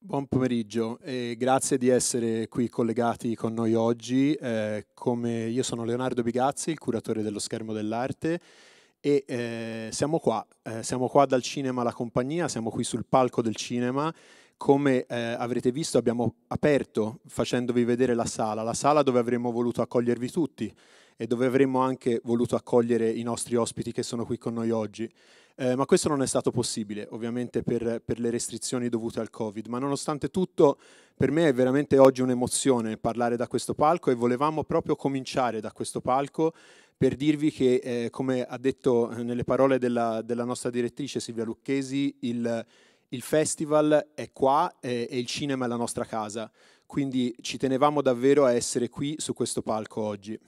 Buon pomeriggio e grazie di essere qui collegati con noi oggi. Io sono Leonardo Bigazzi, il curatore dello Schermo dell'Arte e siamo qua dal Cinema La Compagnia, siamo qui sul palco del cinema. Come avrete visto abbiamo aperto facendovi vedere la sala dove avremmo voluto accogliervi tutti e dove avremmo anche voluto accogliere i nostri ospiti che sono qui con noi oggi. Ma questo non è stato possibile, ovviamente per le restrizioni dovute al Covid, ma nonostante tutto per me è veramente oggi un'emozione parlare da questo palco e volevamo proprio cominciare da questo palco per dirvi che, come ha detto nelle parole della nostra direttrice Silvia Lucchesi, il festival è qua e il cinema è la nostra casa, quindi ci tenevamo davvero a essere qui su questo palco oggi.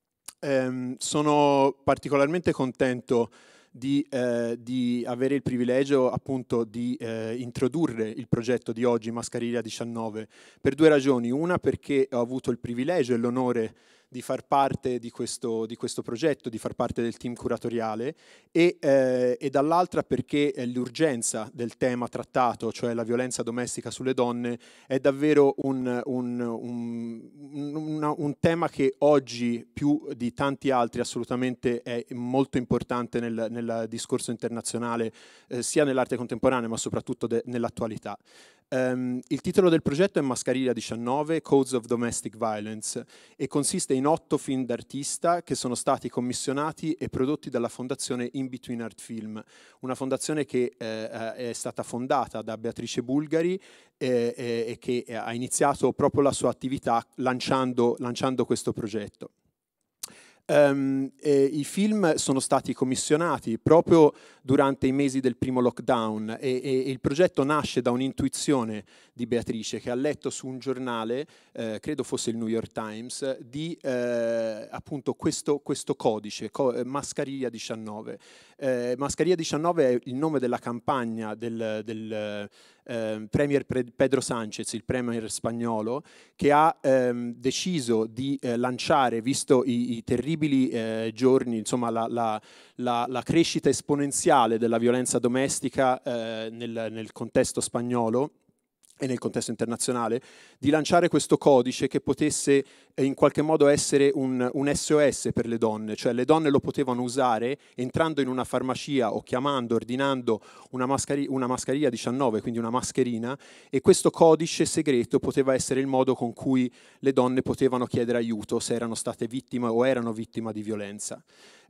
Sono particolarmente contento di avere il privilegio appunto di introdurre il progetto di oggi, Mascarilla 19, per due ragioni. Una perché ho avuto il privilegio e l'onore di far parte di questo progetto, di far parte del team curatoriale e dall'altra perché l'urgenza del tema trattato, cioè la violenza domestica sulle donne, è davvero un tema che oggi più di tanti altri assolutamente è molto importante nel discorso internazionale, sia nell'arte contemporanea ma soprattutto nell'attualità. Il titolo del progetto è Mascarilla 19, Codes of Domestic Violence e consiste in 8 film d'artista che sono stati commissionati e prodotti dalla fondazione In Between Art Film, una fondazione che è stata fondata da Beatrice Bulgari e che ha iniziato proprio la sua attività lanciando questo progetto. I film sono stati commissionati proprio durante i mesi del primo lockdown e il progetto nasce da un'intuizione di Beatrice che ha letto su un giornale, credo fosse il New York Times, di appunto questo codice, Mascarilla 19. Mascarilla 19 è il nome della campagna del Premier Pedro Sánchez, il premier spagnolo, che ha deciso di lanciare, visto i terribili giorni, insomma la crescita esponenziale della violenza domestica nel contesto spagnolo e nel contesto internazionale, di lanciare questo codice che potesse in qualche modo essere un SOS per le donne, cioè le donne lo potevano usare entrando in una farmacia o chiamando, ordinando una mascarilla 19, quindi una mascherina, e questo codice segreto poteva essere il modo con cui le donne potevano chiedere aiuto se erano state vittime o erano vittima di violenza.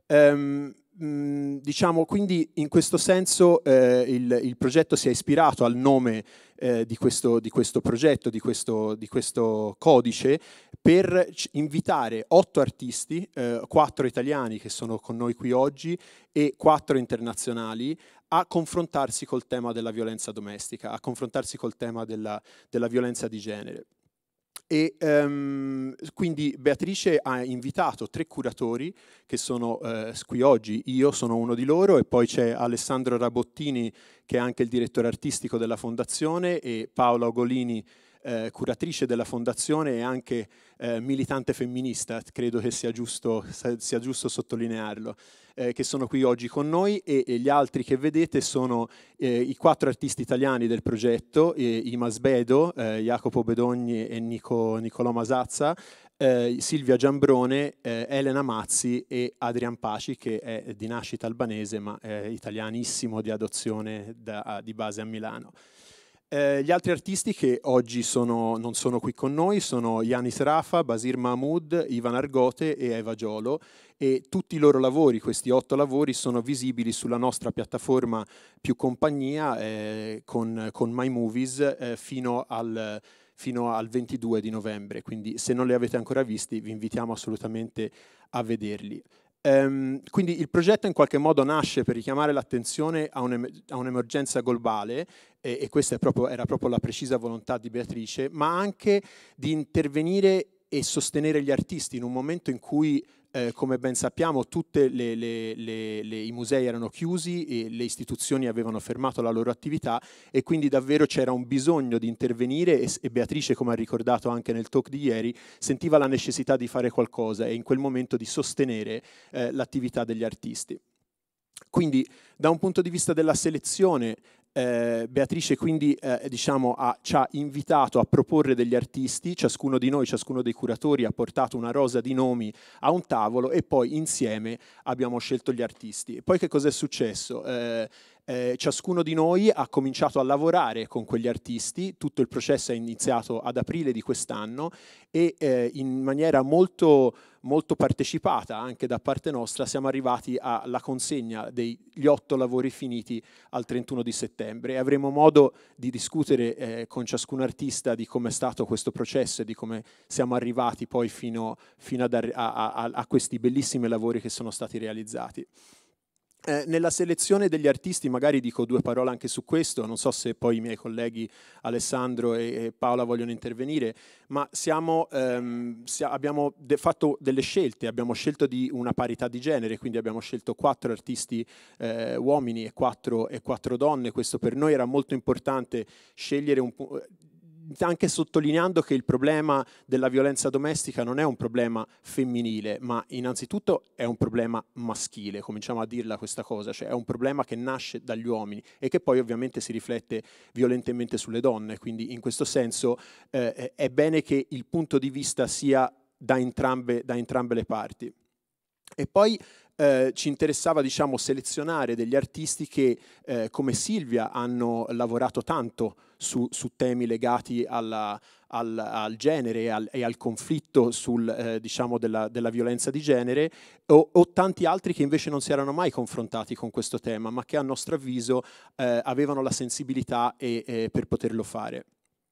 Diciamo, quindi in questo senso il progetto si è ispirato al nome di questo progetto, di questo codice, per invitare 8 artisti, 4 italiani che sono con noi qui oggi e 4 internazionali, a confrontarsi col tema della violenza domestica, a confrontarsi col tema della violenza di genere. E quindi Beatrice ha invitato 3 curatori che sono qui oggi, io sono uno di loro e poi c'è Alessandro Rabottini che è anche il direttore artistico della fondazione e Paola Ogolini, curatrice della fondazione e anche militante femminista, credo che sia giusto sottolinearlo, che sono qui oggi con noi e gli altri che vedete sono i 4 artisti italiani del progetto, Ima Sbedo, Jacopo Bedogni e Nicolò Masazza, Silvia Giambrone, Elena Mazzi e Adrian Paci, che è di nascita albanese ma è italianissimo di adozione di base a Milano. Gli altri artisti che oggi non sono qui con noi sono Yanis Rafa, Basir Mahmoud, Ivan Argote e Eva Giolo e tutti i loro lavori, questi 8 lavori, sono visibili sulla nostra piattaforma Più Compagnia con My Movies fino al 22 di novembre, quindi se non li avete ancora visti vi invitiamo assolutamente a vederli. Quindi il progetto in qualche modo nasce per richiamare l'attenzione a un'emergenza globale e questa era proprio la precisa volontà di Beatrice, ma anche di intervenire e sostenere gli artisti in un momento in cui, come ben sappiamo, tutti i musei erano chiusi e le istituzioni avevano fermato la loro attività e quindi davvero c'era un bisogno di intervenire e Beatrice, come ha ricordato anche nel talk di ieri, sentiva la necessità di fare qualcosa e in quel momento di sostenere l'attività degli artisti. Quindi da un punto di vista della selezione Beatrice quindi diciamo, ci ha invitato a proporre degli artisti, ciascuno di noi, ciascuno dei curatori ha portato una rosa di nomi a un tavolo e poi insieme abbiamo scelto gli artisti. E poi che cosa è successo? Ciascuno di noi ha cominciato a lavorare con quegli artisti, tutto il processo è iniziato ad aprile di quest'anno e in maniera molto partecipata anche da parte nostra siamo arrivati alla consegna degli 8 lavori finiti al 31 di settembre e avremo modo di discutere con ciascun artista di come è stato questo processo e di come siamo arrivati poi fino a questi bellissimi lavori che sono stati realizzati. Nella selezione degli artisti magari dico 2 parole anche su questo, non so se poi i miei colleghi Alessandro e Paola vogliono intervenire, ma abbiamo fatto delle scelte, abbiamo scelto di una parità di genere, quindi abbiamo scelto 4 artisti uomini e 4 donne, questo per noi era molto importante scegliere anche sottolineando che il problema della violenza domestica non è un problema femminile, ma innanzitutto è un problema maschile, cominciamo a dirla questa cosa, cioè è un problema che nasce dagli uomini e che poi ovviamente si riflette violentemente sulle donne, quindi in questo senso è bene che il punto di vista sia da entrambe le parti. E poi ci interessava diciamo, selezionare degli artisti che come Silvia hanno lavorato tanto su temi legati al genere e al conflitto diciamo della violenza di genere o tanti altri che invece non si erano mai confrontati con questo tema ma che a nostro avviso avevano la sensibilità per poterlo fare.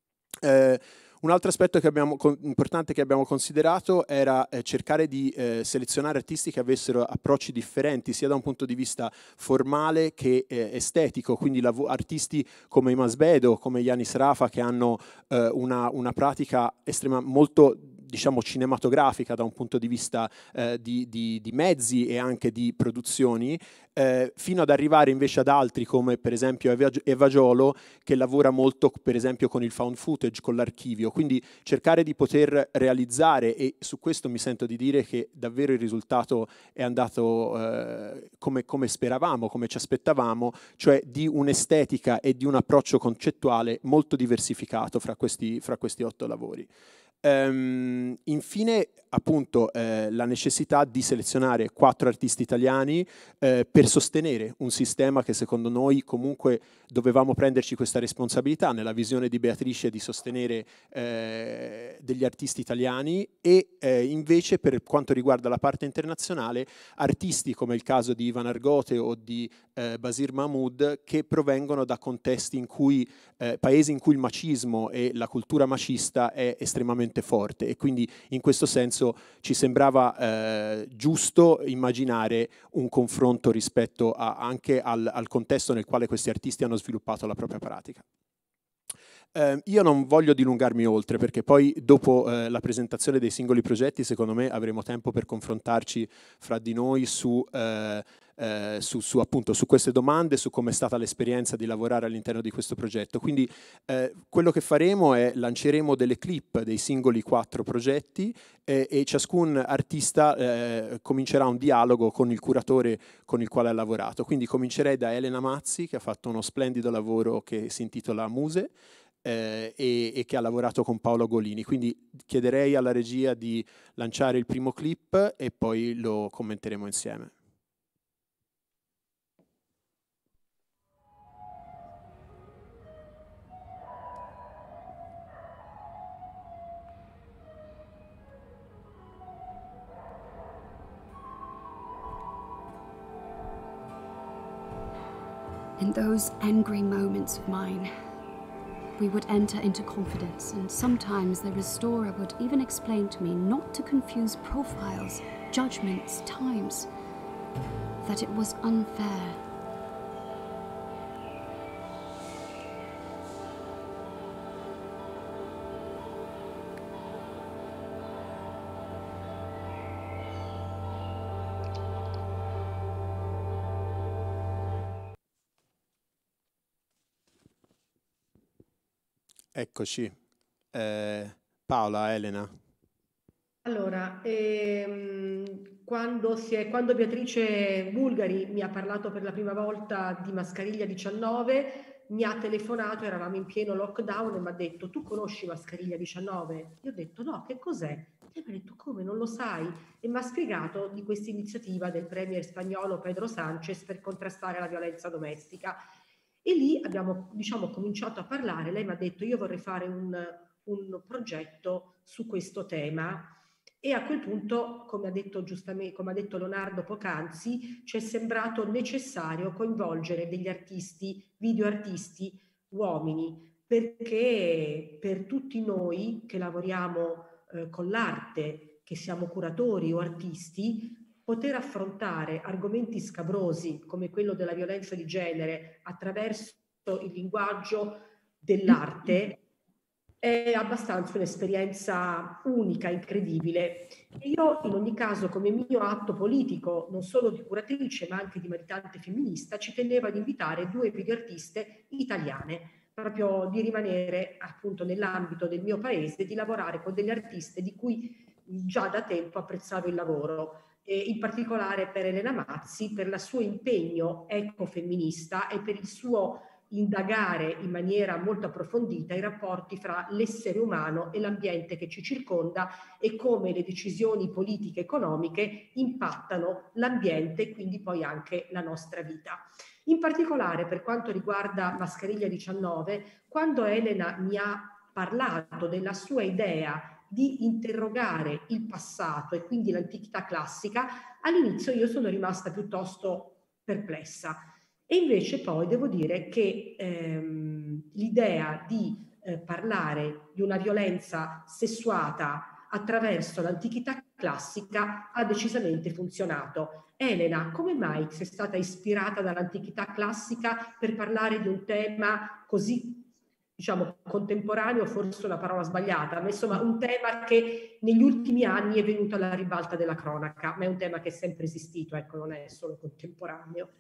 Un altro aspetto importante che abbiamo considerato era cercare di selezionare artisti che avessero approcci differenti sia da un punto di vista formale che estetico, quindi artisti come Masbedo, come Yanis Rafa che hanno una pratica molto diciamo cinematografica da un punto di vista di mezzi e anche di produzioni, fino ad arrivare invece ad altri come per esempio Eva Giolo che lavora molto per esempio con il found footage, con l'archivio, quindi cercare di poter realizzare e su questo mi sento di dire che davvero il risultato è andato come speravamo, come ci aspettavamo, cioè di un'estetica e di un approccio concettuale molto diversificato fra questi 8 lavori. Infine appunto la necessità di selezionare 4 artisti italiani per sostenere un sistema che secondo noi comunque dovevamo prenderci questa responsabilità nella visione di Beatrice di sostenere degli artisti italiani e invece per quanto riguarda la parte internazionale artisti come il caso di Ivan Argote o di Basir Mahmoud che provengono da contesti in cui paesi in cui il macismo e la cultura macista è estremamente forte e quindi in questo senso ci sembrava giusto immaginare un confronto rispetto anche al contesto nel quale questi artisti hanno sviluppato la propria pratica. Io non voglio dilungarmi oltre perché poi dopo la presentazione dei singoli progetti secondo me avremo tempo per confrontarci fra di noi appunto, su queste domande, su come è stata l'esperienza di lavorare all'interno di questo progetto. Quindi quello che faremo è lanceremo delle clip dei singoli 4 progetti e ciascun artista comincerà un dialogo con il curatore con il quale ha lavorato. Quindi comincerei da Elena Mazzi che ha fatto uno splendido lavoro che si intitola Muse e che ha lavorato con Paolo Golini. Quindi chiederei alla regia di lanciare il primo clip e poi lo commenteremo insieme. In those angry moments of mine, we would enter into confidence, and sometimes the restorer would even explain to me not to confuse profiles, judgments, times, that it was unfair. Eccoci. Paola, Elena. Allora, quando Beatrice Bulgari mi ha parlato per la prima volta di Mascariglia 19, mi ha telefonato, eravamo in pieno lockdown e mi ha detto: tu conosci Mascariglia 19? Io ho detto no, che cos'è? E mi ha detto: come, non lo sai? E mi ha spiegato di questa iniziativa del premier spagnolo Pedro Sánchez per contrastare la violenza domestica. E lì abbiamo, diciamo, cominciato a parlare. Lei mi ha detto: io vorrei fare un progetto su questo tema. E a quel punto, come ha detto giustamente, come ha detto Leonardo poc'anzi, ci è sembrato necessario coinvolgere degli artisti, videoartisti uomini, perché per tutti noi che lavoriamo con l'arte, che siamo curatori o artisti, poter affrontare argomenti scabrosi come quello della violenza di genere attraverso il linguaggio dell'arte è abbastanza un'esperienza unica, incredibile. E io in ogni caso, come mio atto politico, non solo di curatrice ma anche di militante femminista, ci tenevo ad invitare 2 videoartiste italiane, proprio di rimanere appunto nell'ambito del mio paese, di lavorare con delle artiste di cui già da tempo apprezzavo il lavoro. In particolare per Elena Mazzi, per il suo impegno ecofemminista e per il suo indagare in maniera molto approfondita i rapporti fra l'essere umano e l'ambiente che ci circonda e come le decisioni politiche e economiche impattano l'ambiente e quindi poi anche la nostra vita. In particolare per quanto riguarda Mascariglia 19, quando Elena mi ha parlato della sua idea di interrogare il passato e quindi l'antichità classica, all'inizio io sono rimasta piuttosto perplessa. E invece poi devo dire che l'idea di parlare di una violenza sessuata attraverso l'antichità classica ha decisamente funzionato. Elena, come mai sei stata ispirata dall'antichità classica per parlare di un tema così, diciamo, contemporaneo, forse una parola sbagliata, ma insomma un tema che negli ultimi anni è venuto alla ribalta della cronaca, ma è un tema che è sempre esistito, ecco, non è solo contemporaneo.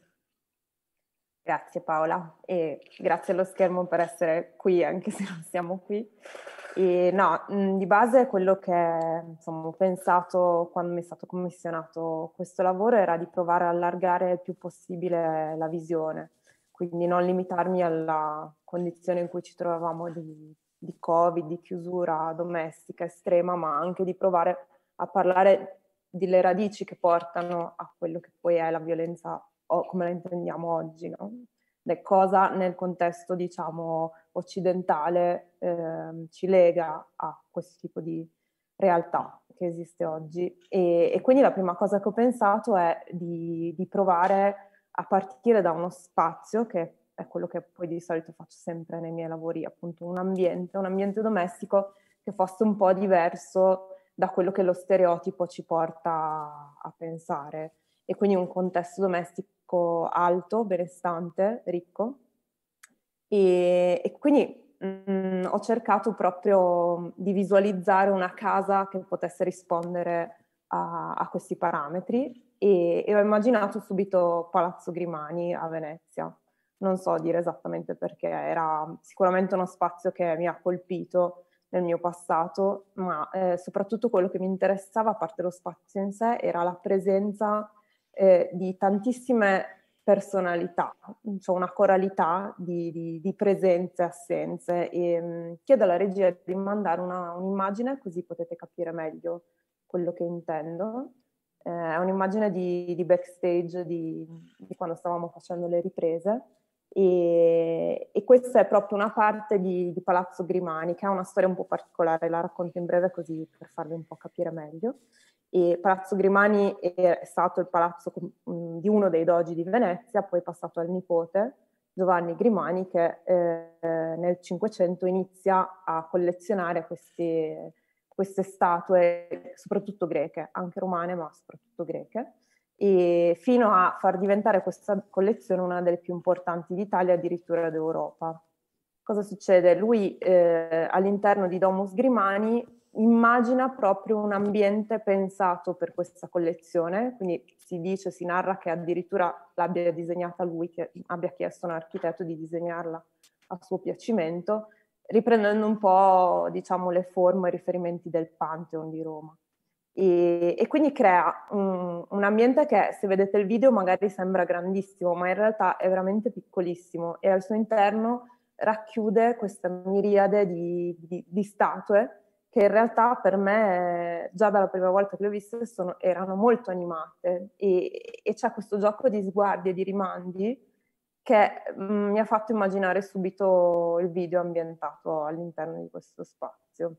Grazie Paola e grazie allo schermo per essere qui anche se non siamo qui. E no, di base quello che insomma, ho pensato quando mi è stato commissionato questo lavoro era di provare a allargare il più possibile la visione, quindi non limitarmi alla condizione in cui ci trovavamo di Covid, di chiusura domestica estrema, ma anche di provare a parlare delle radici che portano a quello che poi è la violenza o come la intendiamo oggi, no? Cosa nel contesto, diciamo, occidentale ci lega a questo tipo di realtà che esiste oggi. E quindi la prima cosa che ho pensato è di provare a partire da uno spazio, che è quello che poi di solito faccio sempre nei miei lavori, appunto un ambiente domestico che fosse un po' diverso da quello che lo stereotipo ci porta a pensare. E quindi un contesto domestico alto, benestante, ricco. E quindi ho cercato proprio di visualizzare una casa che potesse rispondere a questi parametri e ho immaginato subito Palazzo Grimani a Venezia. Non so dire esattamente perché, era sicuramente uno spazio che mi ha colpito nel mio passato, ma soprattutto quello che mi interessava, a parte lo spazio in sé, era la presenza di tantissime personalità, cioè una coralità di presenze e assenze. E chiedo alla regia di mandare un'immagine così potete capire meglio quello che intendo. È un'immagine di backstage di quando stavamo facendo le riprese. E questa è proprio una parte di Palazzo Grimani, che ha una storia un po' particolare, la racconto in breve così per farvi un po' capire meglio. E Palazzo Grimani è stato il palazzo di uno dei dogi di Venezia, poi è passato al nipote Giovanni Grimani, che nel Cinquecento inizia a collezionare queste statue, soprattutto greche, anche romane ma soprattutto greche, e fino a far diventare questa collezione una delle più importanti d'Italia, addirittura d'Europa. Cosa succede? Lui all'interno di Domus Grimani immagina proprio un ambiente pensato per questa collezione, quindi si narra che addirittura l'abbia disegnata lui, che abbia chiesto a un architetto di disegnarla a suo piacimento, riprendendo un po', diciamo, le forme e i riferimenti del Pantheon di Roma. E quindi crea un ambiente che, se vedete il video, magari sembra grandissimo, ma in realtà è veramente piccolissimo, e al suo interno racchiude questa miriade di statue che in realtà per me, già dalla prima volta che le ho viste, erano molto animate, e c'è questo gioco di sguardi e di rimandi che mi ha fatto immaginare subito il video ambientato all'interno di questo spazio.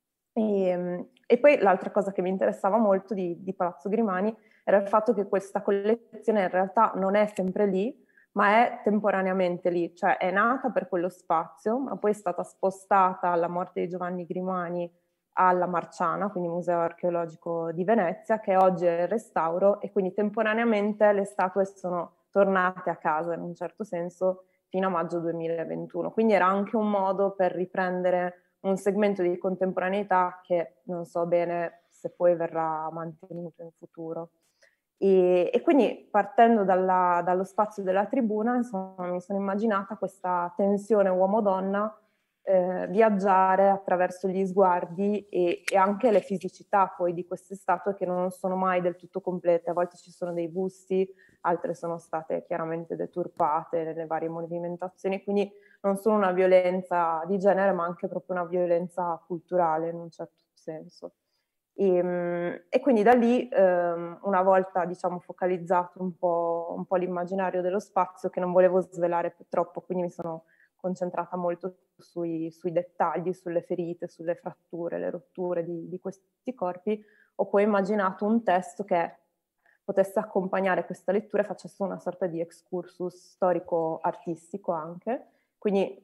E poi l'altra cosa che mi interessava molto di Palazzo Grimani era il fatto che questa collezione in realtà non è sempre lì, ma è temporaneamente lì, cioè è nata per quello spazio, ma poi è stata spostata alla morte di Giovanni Grimani alla Marciana, quindi Museo Archeologico di Venezia, che oggi è in restauro, e quindi temporaneamente le statue sono tornate a casa in un certo senso fino a maggio 2021. Quindi era anche un modo per riprendere un segmento di contemporaneità che non so bene se poi verrà mantenuto in futuro. E quindi, partendo dallo spazio della tribuna, insomma, mi sono immaginata questa tensione uomo-donna viaggiare attraverso gli sguardi e anche le fisicità poi di queste statue, che non sono mai del tutto complete. A volte ci sono dei busti, altre sono state chiaramente deturpate nelle varie movimentazioni, quindi non solo una violenza di genere, ma anche proprio una violenza culturale in un certo senso. E quindi da lì, una volta diciamo focalizzato un po' l'immaginario dello spazio, che non volevo svelare troppo, quindi mi sono concentrata molto sui dettagli, sulle ferite, sulle fratture, le rotture di questi corpi, ho poi immaginato un testo che potesse accompagnare questa lettura e facesse una sorta di excursus storico-artistico anche. Quindi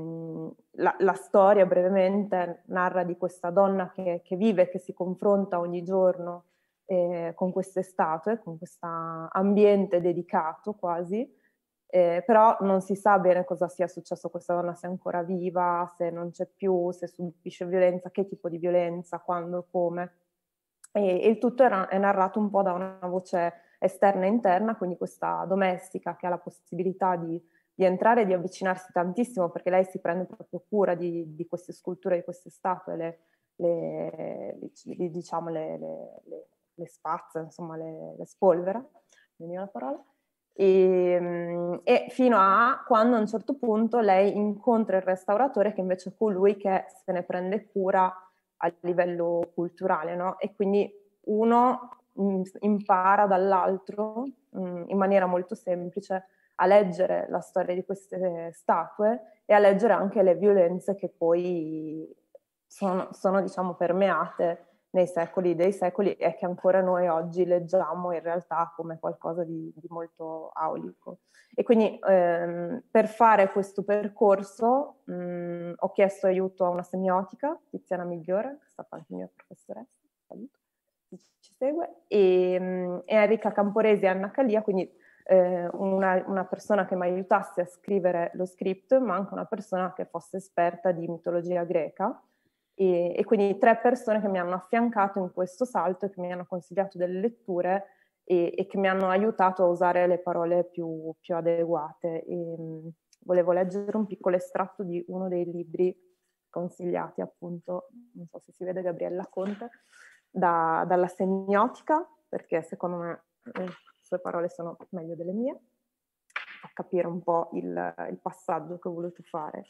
la storia brevemente narra di questa donna che vive, che si confronta ogni giorno con queste statue, con questo ambiente dedicato quasi, però non si sa bene cosa sia successo a questa donna, se è ancora viva, se non c'è più, se subisce violenza, che tipo di violenza, quando, come. E il tutto è narrato un po' da una voce esterna e interna, quindi questa domestica che ha la possibilità di entrare e di avvicinarsi tantissimo, perché lei si prende proprio cura di queste sculture, di queste statue, diciamo le spazza, insomma le spolvera, non mi viene la parola. E fino a quando a un certo punto lei incontra il restauratore, che invece è colui che se ne prende cura a livello culturale, no? E quindi uno impara dall'altro in maniera molto semplice a leggere la storia di queste statue e a leggere anche le violenze che poi sono diciamo permeate nei secoli dei secoli, e che ancora noi oggi leggiamo in realtà come qualcosa di molto aulico. E quindi per fare questo percorso ho chiesto aiuto a una semiotica, Tiziana Migliore, che è stata anche mia professoressa, saluto, ci segue, e Enrica Camporesi e Anna Calia, quindi una persona che mi aiutasse a scrivere lo script, ma anche una persona che fosse esperta di mitologia greca, e quindi 3 persone che mi hanno affiancato in questo salto e che mi hanno consigliato delle letture e che mi hanno aiutato a usare le parole più adeguate. Volevo leggere un piccolo estratto di uno dei libri consigliati, appunto, non so se si vede, Gabriella Conte, dalla semiotica, perché secondo me le sue parole sono meglio delle mie, a capire un po' il passaggio che ho voluto fare.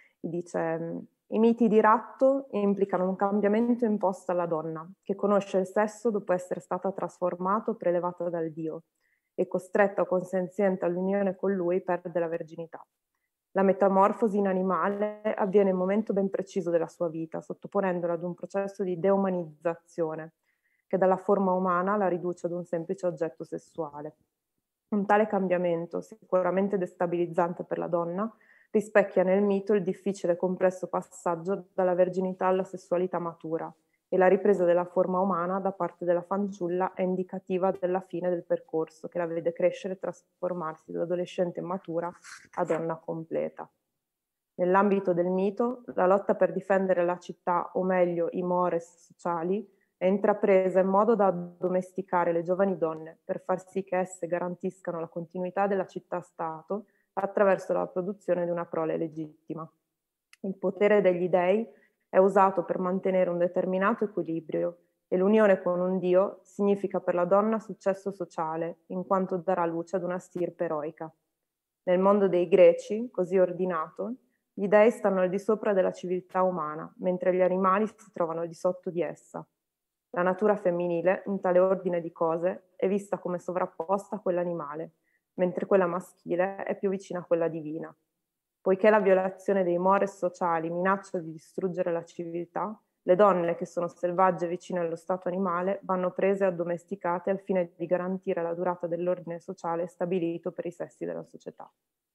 Dice: i miti di ratto implicano un cambiamento imposto alla donna, che conosce il sesso dopo essere stata trasformata o prelevata dal dio, e costretta o consenziente all'unione con lui perde la verginità. La metamorfosi in animale avviene in un momento ben preciso della sua vita, sottoponendola ad un processo di deumanizzazione, che dalla forma umana la riduce ad un semplice oggetto sessuale. Un tale cambiamento, sicuramente destabilizzante per la donna, rispecchia nel mito il difficile e complesso passaggio dalla verginità alla sessualità matura, e la ripresa della forma umana da parte della fanciulla è indicativa della fine del percorso, che la vede crescere e trasformarsi da adolescente matura a donna completa. Nell'ambito del mito, la lotta per difendere la città, o meglio i mores sociali, è intrapresa in modo da addomesticare le giovani donne per far sì che esse garantiscano la continuità della città-stato attraverso la produzione di una prole legittima. Il potere degli dei è usato per mantenere un determinato equilibrio, e l'unione con un dio significa per la donna successo sociale, in quanto darà luce ad una stirpe eroica. Nel mondo dei greci, così ordinato, gli dei stanno al di sopra della civiltà umana, mentre gli animali si trovano al di sotto di essa. La natura femminile, in tale ordine di cose, è vista come sovrapposta a quella animale, mentre quella maschile è più vicina a quella divina. Poiché la violazione dei mores sociali minaccia di distruggere la civiltà, le donne che sono selvagge vicine allo stato animale vanno prese e addomesticate al fine di garantire la durata dell'ordine sociale stabilito per i sessi della società.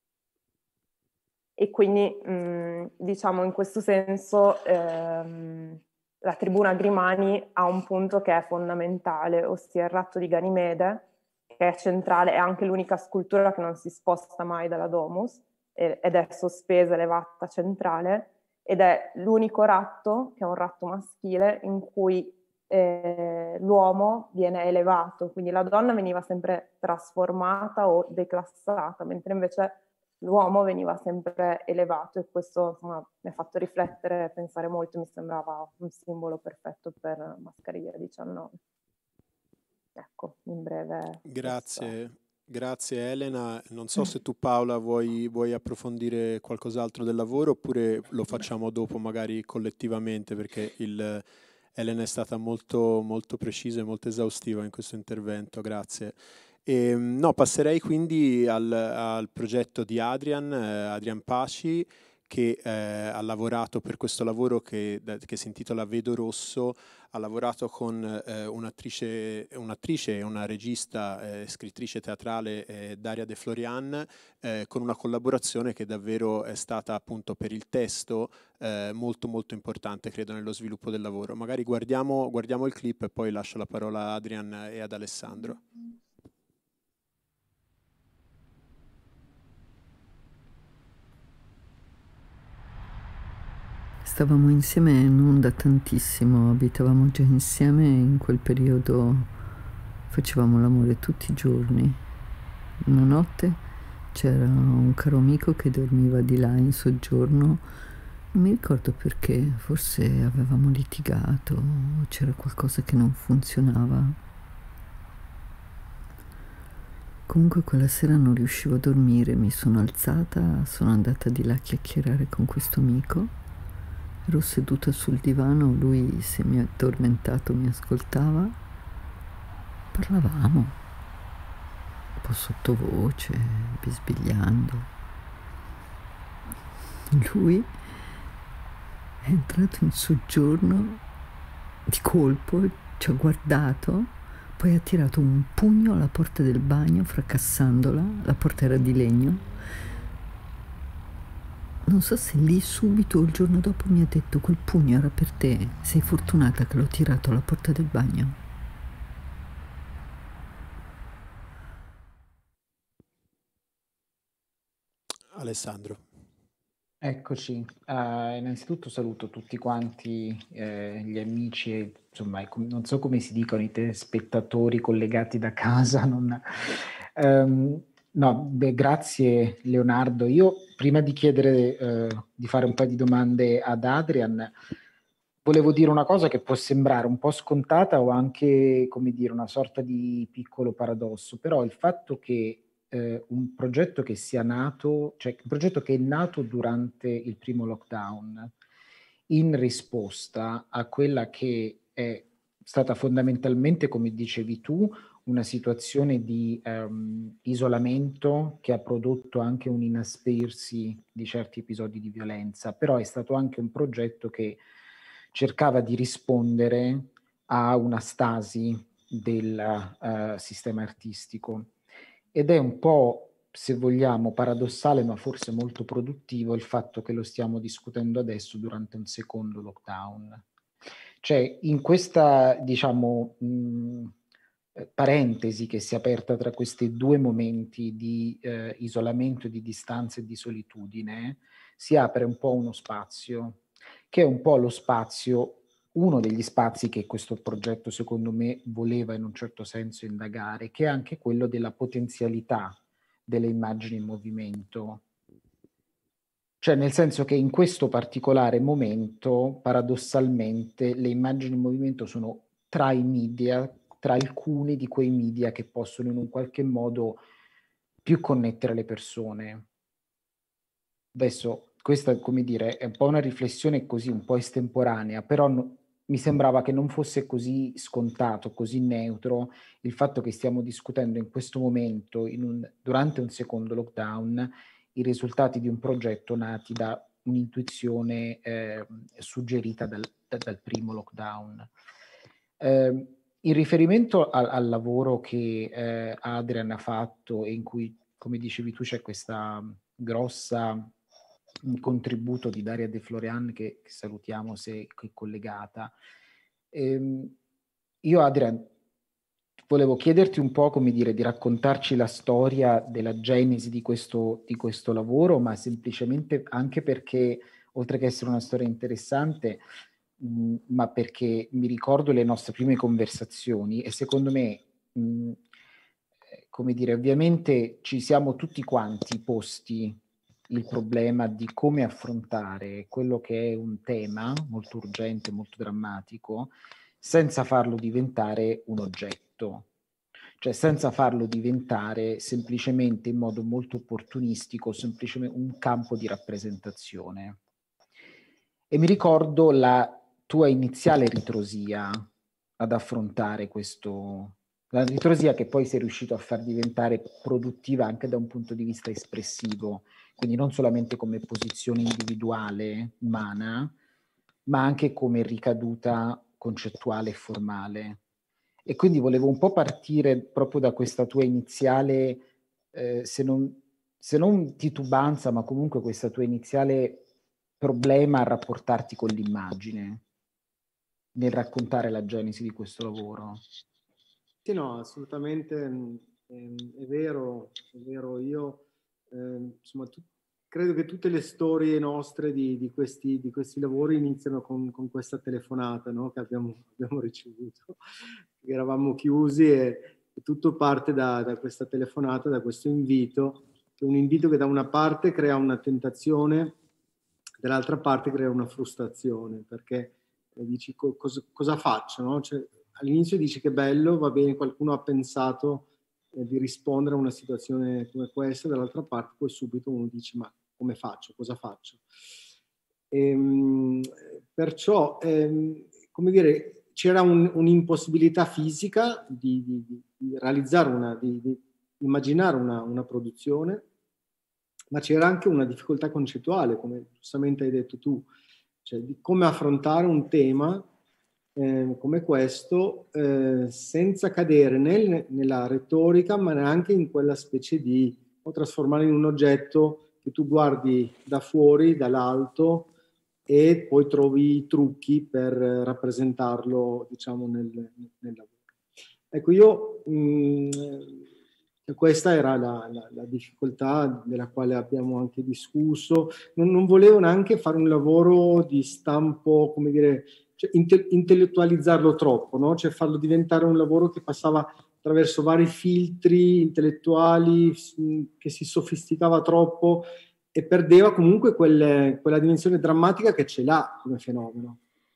E quindi, diciamo, in questo senso la tribuna Grimani ha un punto che è fondamentale, ossia il ratto di Ganimede, che è centrale, è anche l'unica scultura che non si sposta mai dalla domus, ed è sospesa, elevata, centrale, ed è l'unico ratto, che è un ratto maschile, in cui l'uomo viene elevato, quindi la donna veniva sempre trasformata o declassata, mentre invece l'uomo veniva sempre elevato, e questo insomma, mi ha fatto riflettere e pensare molto, mi sembrava un simbolo perfetto per Mascariglia 19. Ecco, in breve. Grazie Elena. Non so se tu Paola vuoi approfondire qualcos'altro del lavoro, oppure lo facciamo dopo magari collettivamente, perché Elena è stata molto, molto precisa e molto esaustiva in questo intervento, grazie. No, passerei quindi al progetto di Adrian Paci, che ha lavorato per questo lavoro che si intitola Vedo Rosso. Ha lavorato con un'attrice e una regista, scrittrice teatrale, Daria De Florian, con una collaborazione che davvero è stata appunto per il testo molto molto importante, credo, nello sviluppo del lavoro. Magari guardiamo il clip e poi lascio la parola a Adrian e ad Alessandro. Stavamo insieme non da tantissimo, abitavamo già insieme, in quel periodo facevamo l'amore tutti i giorni. Una notte c'era un caro amico che dormiva di là in soggiorno, non mi ricordo perché, forse avevamo litigato o c'era qualcosa che non funzionava. Comunque quella sera non riuscivo a dormire, mi sono alzata, sono andata di là a chiacchierare con questo amico. Ero seduta sul divano, lui semi-addormentato mi ascoltava, parlavamo, un po' sottovoce, bisbigliando. Lui è entrato in soggiorno di colpo, ci ha guardato, poi ha tirato un pugno alla porta del bagno, fracassandola, la porta era di legno. Non so se lì subito o il giorno dopo mi ha detto: quel pugno era per te, sei fortunata che l'ho tirato alla porta del bagno. Alessandro. Eccoci, innanzitutto saluto tutti quanti gli amici e insomma non so come si dicono i telespettatori collegati da casa. Grazie Leonardo. Io prima di chiedere di fare un paio di domande ad Adrian, volevo dire una cosa che può sembrare un po' scontata o anche, come dire, una sorta di piccolo paradosso, però il fatto che un progetto che sia nato, cioè un progetto che è nato durante il primo lockdown in risposta a quella che è stata fondamentalmente, come dicevi tu, una situazione di isolamento che ha prodotto anche un inasprirsi di certi episodi di violenza, però è stato anche un progetto che cercava di rispondere a una stasi del sistema artistico. Ed è un po', se vogliamo, paradossale, ma forse molto produttivo il fatto che lo stiamo discutendo adesso durante un secondo lockdown. Cioè, in questa, diciamo, parentesi che si è aperta tra questi due momenti di isolamento, di distanza e di solitudine, si apre un po' uno spazio, che è un po' lo spazio, uno degli spazi che questo progetto secondo me voleva in un certo senso indagare, che è anche quello della potenzialità delle immagini in movimento. Cioè nel senso che in questo particolare momento, paradossalmente, le immagini in movimento sono tra i media, tra alcuni di quei media che possono in un qualche modo più connettere le persone. Adesso questa, come dire, è un po' una riflessione così, un po' estemporanea, però mi sembrava che non fosse così scontato, così neutro il fatto che stiamo discutendo in questo momento, durante un secondo lockdown, i risultati di un progetto nati da un'intuizione suggerita dal primo lockdown. In riferimento al lavoro che Adrian ha fatto e in cui, come dicevi tu, c'è questa grossa contributo di Daria De Florian che salutiamo se è collegata. Io, Adrian, volevo chiederti un po', come dire, di raccontarci la storia della genesi di questo lavoro, ma semplicemente anche perché, oltre che essere una storia interessante, ma perché mi ricordo le nostre prime conversazioni e secondo me, come dire, ovviamente ci siamo tutti quanti posti il problema di come affrontare quello che è un tema molto urgente, molto drammatico, senza farlo diventare un oggetto, cioè senza farlo diventare semplicemente in modo molto opportunistico, semplicemente un campo di rappresentazione. E mi ricordo la tua iniziale ritrosia ad affrontare questo, la ritrosia che poi sei riuscito a far diventare produttiva anche da un punto di vista espressivo, quindi non solamente come posizione individuale, umana, ma anche come ricaduta concettuale e formale. E quindi volevo un po' partire proprio da questa tua iniziale, se non titubanza, ma comunque questa tua iniziale problema a rapportarti con l'immagine, nel raccontare la genesi di questo lavoro. Sì, no, assolutamente è vero, io insomma credo che tutte le storie nostre di questi lavori iniziano con questa telefonata, no? Che abbiamo ricevuto, eravamo chiusi e tutto parte da questa telefonata, da questo invito, che è un invito che da una parte crea una tentazione, dall'altra parte crea una frustrazione, perché dici cosa faccio, no? Cioè, all'inizio dici che bello, va bene, qualcuno ha pensato di rispondere a una situazione come questa, dall'altra parte poi subito uno dice ma come faccio, cosa faccio? Perciò, come dire, c'era un'impossibilità fisica di realizzare di immaginare una produzione, ma c'era anche una difficoltà concettuale, come giustamente hai detto tu, cioè di come affrontare un tema come questo senza cadere nella retorica, ma neanche in quella specie di trasformare in un oggetto che tu guardi da fuori, dall'alto, e poi trovi i trucchi per rappresentarlo, diciamo, nel lavoro. Ecco, io questa era la difficoltà della quale abbiamo anche discusso. Non volevo neanche fare un lavoro di stampo, come dire, cioè intellettualizzarlo troppo, no? Cioè farlo diventare un lavoro che passava attraverso vari filtri intellettuali, che si sofisticava troppo e perdeva comunque quella dimensione drammatica che ce l'ha come fenomeno.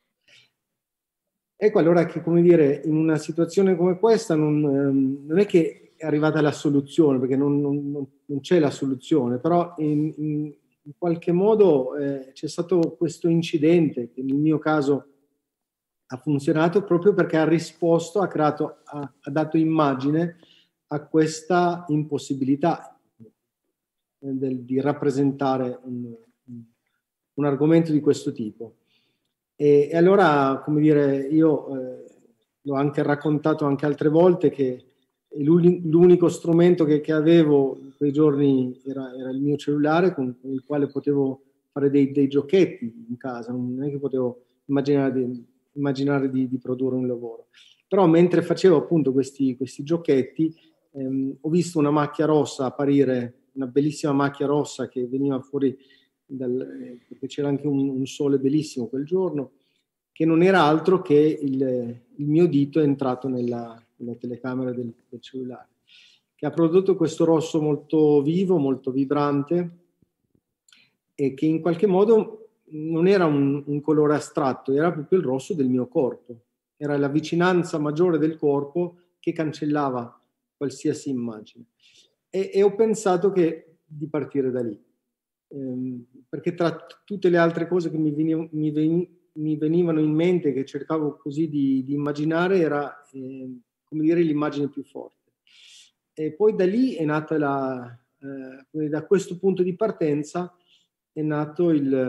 Ecco allora che, come dire, in una situazione come questa non è che è arrivata la soluzione, perché non c'è la soluzione, però in qualche modo c'è stato questo incidente che nel mio caso ha funzionato proprio perché ha risposto, ha dato immagine a questa impossibilità di rappresentare un argomento di questo tipo. E allora, come dire, io l'ho anche raccontato anche altre volte che l'unico strumento che avevo in quei giorni era il mio cellulare con il quale potevo fare dei giochetti in casa, non è che potevo immaginare di produrre un lavoro. Però mentre facevo appunto questi giochetti ho visto una macchia rossa apparire, una bellissima macchia rossa che veniva fuori perché c'era anche un sole bellissimo quel giorno, che non era altro che il mio dito è entrato nella telecamera del cellulare, che ha prodotto questo rosso molto vivo, molto vibrante, e che in qualche modo non era un colore astratto, era proprio il rosso del mio corpo. era la vicinanza maggiore del corpo che cancellava qualsiasi immagine. E ho pensato di partire da lì, perché tra tutte le altre cose che mi venivano in mente, che cercavo così di immaginare, era come dire l'immagine più forte. E poi da lì è nata da questo punto di partenza è nato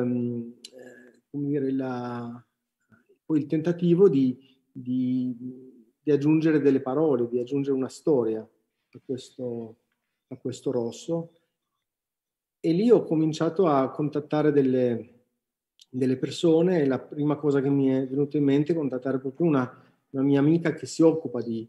poi il tentativo di aggiungere delle parole, di aggiungere una storia a questo rosso. E lì ho cominciato a contattare delle persone, e la prima cosa che mi è venuta in mente è contattare proprio una mia amica che si occupa di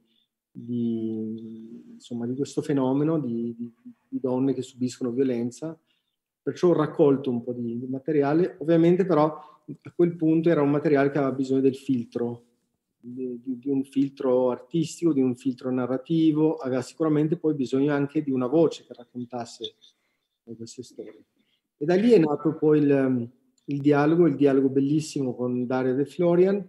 questo fenomeno di donne che subiscono violenza. Perciò ho raccolto un po' di materiale. Ovviamente però a quel punto era un materiale che aveva bisogno del filtro, di un filtro artistico, di un filtro narrativo, aveva sicuramente poi bisogno anche di una voce che raccontasse queste storie. E da lì è nato poi il dialogo bellissimo con Daria De Florian.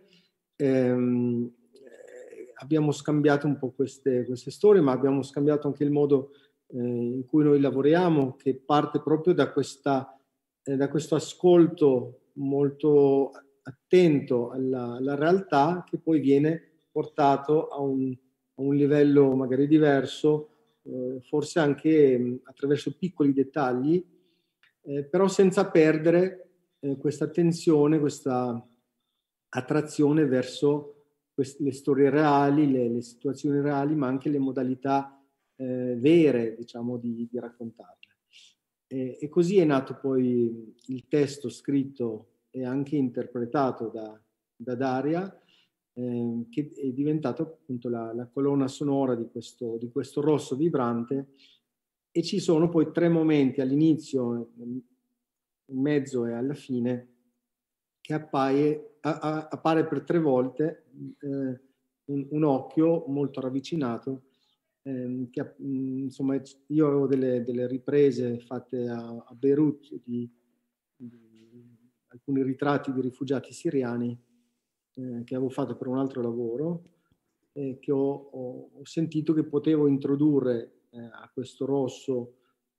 Abbiamo scambiato un po' queste storie, ma abbiamo scambiato anche il modo in cui noi lavoriamo, che parte proprio da questo ascolto molto attento alla realtà, che poi viene portato a un livello magari diverso, forse anche attraverso piccoli dettagli, però senza perdere questa attenzione, questa attrazione verso le storie reali, le situazioni reali, ma anche le modalità vere, diciamo, di raccontarle. E così è nato poi il testo scritto e anche interpretato da Daria, che è diventato appunto la colonna sonora di questo rosso vibrante. E ci sono poi 3 momenti, all'inizio, in mezzo e alla fine, che appare per 3 volte un occhio molto ravvicinato, che insomma io avevo delle riprese fatte a Beirut di alcuni ritratti di rifugiati siriani che avevo fatto per un altro lavoro, che ho sentito che potevo introdurre a questo rosso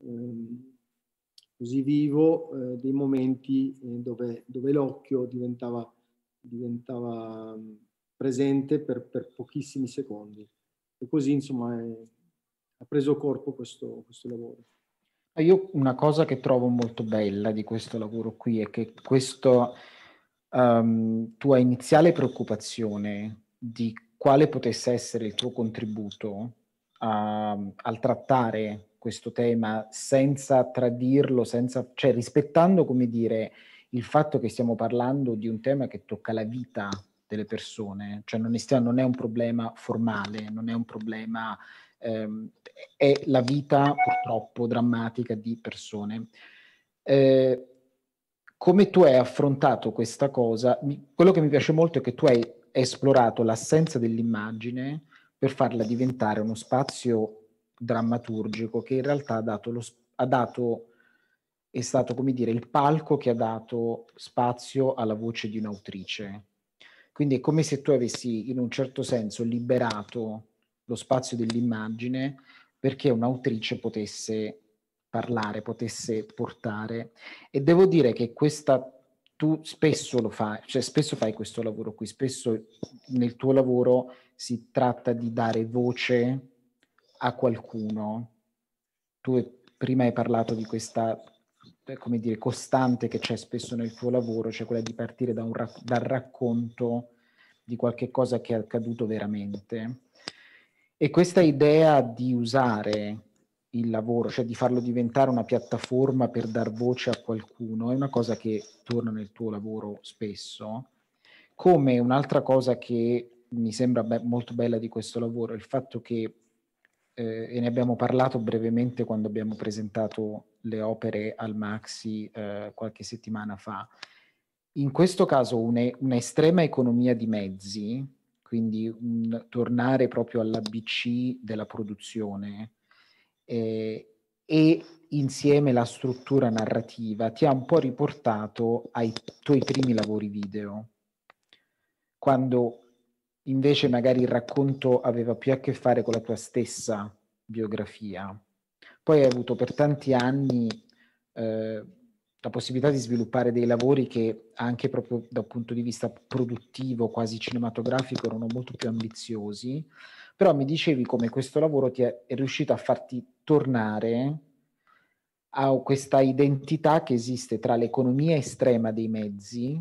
così vivo dei momenti dove l'occhio diventava presente per pochissimi secondi. E così, insomma, ha preso corpo questo lavoro. Io una cosa che trovo molto bella di questo lavoro qui è che tua iniziale preoccupazione di quale potesse essere il tuo contributo al trattare questo tema senza tradirlo, cioè rispettando, come dire, il fatto che stiamo parlando di un tema che tocca la vita delle persone, cioè non è un problema formale, non è un problema, è la vita purtroppo drammatica di persone. Come tu hai affrontato questa cosa, quello che mi piace molto è che tu hai esplorato l'assenza dell'immagine per farla diventare uno spazio drammaturgico che in realtà è stato, come dire, il palco che ha dato spazio alla voce di un'autrice. Quindi è come se tu avessi in un certo senso liberato lo spazio dell'immagine perché un'autrice potesse parlare, potesse portare. E devo dire che tu spesso lo fai, cioè spesso fai questo lavoro qui, spesso nel tuo lavoro si tratta di dare voce a qualcuno. Tu prima hai parlato di questa, come dire, costante che c'è spesso nel tuo lavoro, cioè quella di partire dal racconto di qualche cosa che è accaduto veramente. E questa idea di usare il lavoro, cioè di farlo diventare una piattaforma per dar voce a qualcuno, è una cosa che torna nel tuo lavoro spesso. Come un'altra cosa che mi sembra molto bella di questo lavoro è il fatto che, e ne abbiamo parlato brevemente quando abbiamo presentato le opere al Maxi qualche settimana fa, in questo caso un'estrema economia di mezzi, quindi un tornare proprio all'ABC della produzione, e insieme la struttura narrativa ti ha un po' riportato ai tuoi primi lavori video, quando invece magari il racconto aveva più a che fare con la tua stessa biografia. Poi hai avuto per tanti anni la possibilità di sviluppare dei lavori che anche proprio da un punto di vista produttivo, quasi cinematografico, erano molto più ambiziosi, però mi dicevi come questo lavoro è riuscito a farti tornare a questa identità che esiste tra l'economia estrema dei mezzi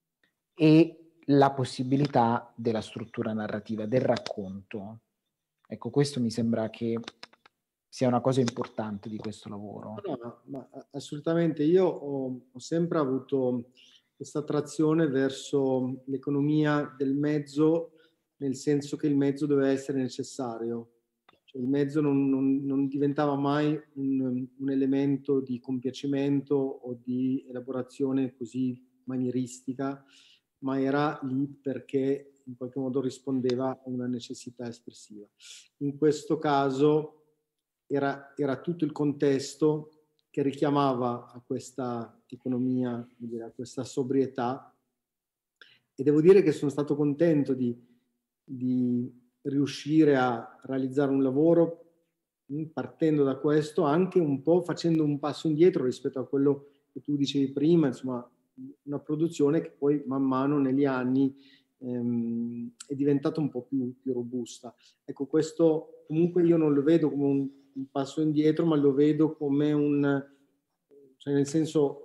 e la possibilità della struttura narrativa, del racconto. Ecco, questo mi sembra che sia una cosa importante di questo lavoro. No, ma assolutamente. Io ho sempre avuto questa attrazione verso l'economia del mezzo, nel senso che il mezzo doveva essere necessario. Cioè, il mezzo non diventava mai un elemento di compiacimento o di elaborazione così manieristica, ma era lì perché in qualche modo rispondeva a una necessità espressiva. In questo caso era tutto il contesto che richiamava a questa economia, a questa sobrietà, e devo dire che sono stato contento di riuscire a realizzare un lavoro partendo da questo, anche un po' facendo un passo indietro rispetto a quello che tu dicevi prima, insomma, una produzione che poi man mano negli anni è diventata un po' più robusta. Ecco, questo comunque io non lo vedo come un passo indietro, ma lo vedo come cioè nel senso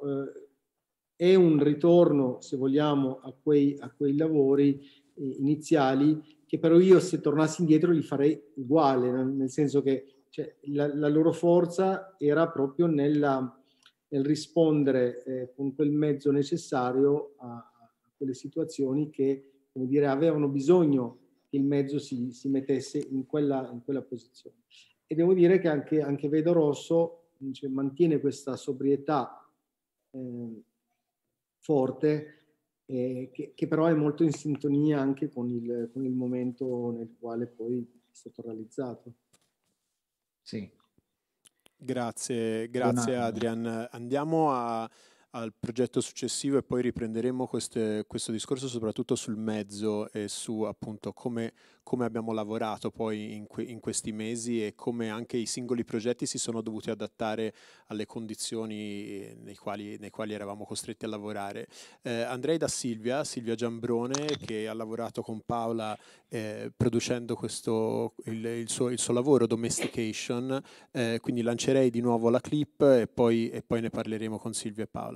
è un ritorno, se vogliamo, a quei lavori iniziali, che però io se tornassi indietro li farei uguale, nel senso che cioè, la loro forza era proprio nel rispondere con quel mezzo necessario a quelle situazioni che, come dire, avevano bisogno che il mezzo si mettesse in quella posizione. E devo dire che anche Vedo Rosso mantiene questa sobrietà forte, che però è molto in sintonia anche con il momento nel quale poi è stato realizzato. Sì. Grazie Adrian. Andiamo al progetto successivo e poi riprenderemo questo discorso soprattutto sul mezzo e su appunto come abbiamo lavorato poi in questi mesi e come anche i singoli progetti si sono dovuti adattare alle condizioni nei quali eravamo costretti a lavorare. Andrei da Silvia Giambrone, che ha lavorato con Paola producendo il suo lavoro Domestication, quindi lancerei di nuovo la clip e poi ne parleremo con Silvia e Paola.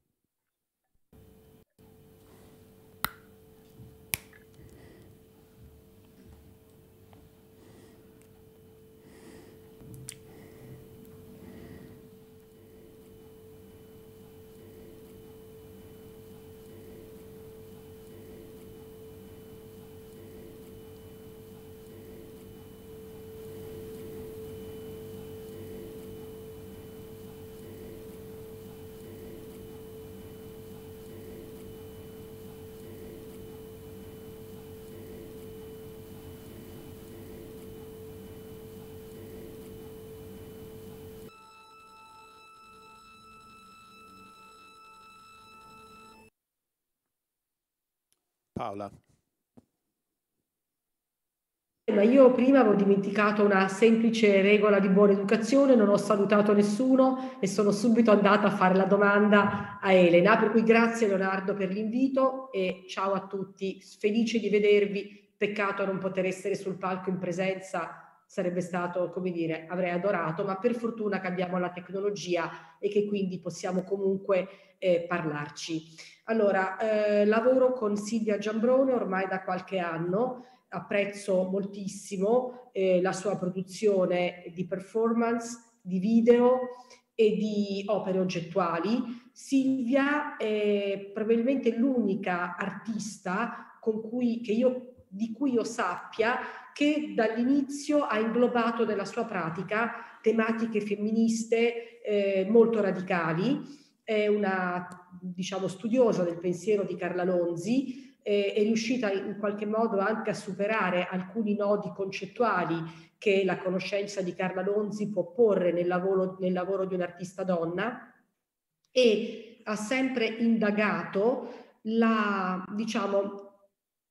Paola. Ma io prima avevo dimenticato una semplice regola di buona educazione, non ho salutato nessuno e sono subito andata a fare la domanda a Elena, per cui grazie Leonardo per l'invito e ciao a tutti, felice di vedervi, peccato non poter essere sul palco in presenza, sarebbe stato, come dire, avrei adorato, ma per fortuna che abbiamo la tecnologia e che quindi possiamo comunque parlarci. Allora, lavoro con Silvia Giambrone ormai da qualche anno, apprezzo moltissimo la sua produzione di performance, di video e di opere oggettuali. Silvia è probabilmente l'unica artista di cui io sappia che dall'inizio ha inglobato nella sua pratica tematiche femministe molto radicali. È una, diciamo, studiosa del pensiero di Carla Lonzi, è riuscita in qualche modo anche a superare alcuni nodi concettuali che la conoscenza di Carla Lonzi può porre nel lavoro di un'artista donna, e ha sempre indagato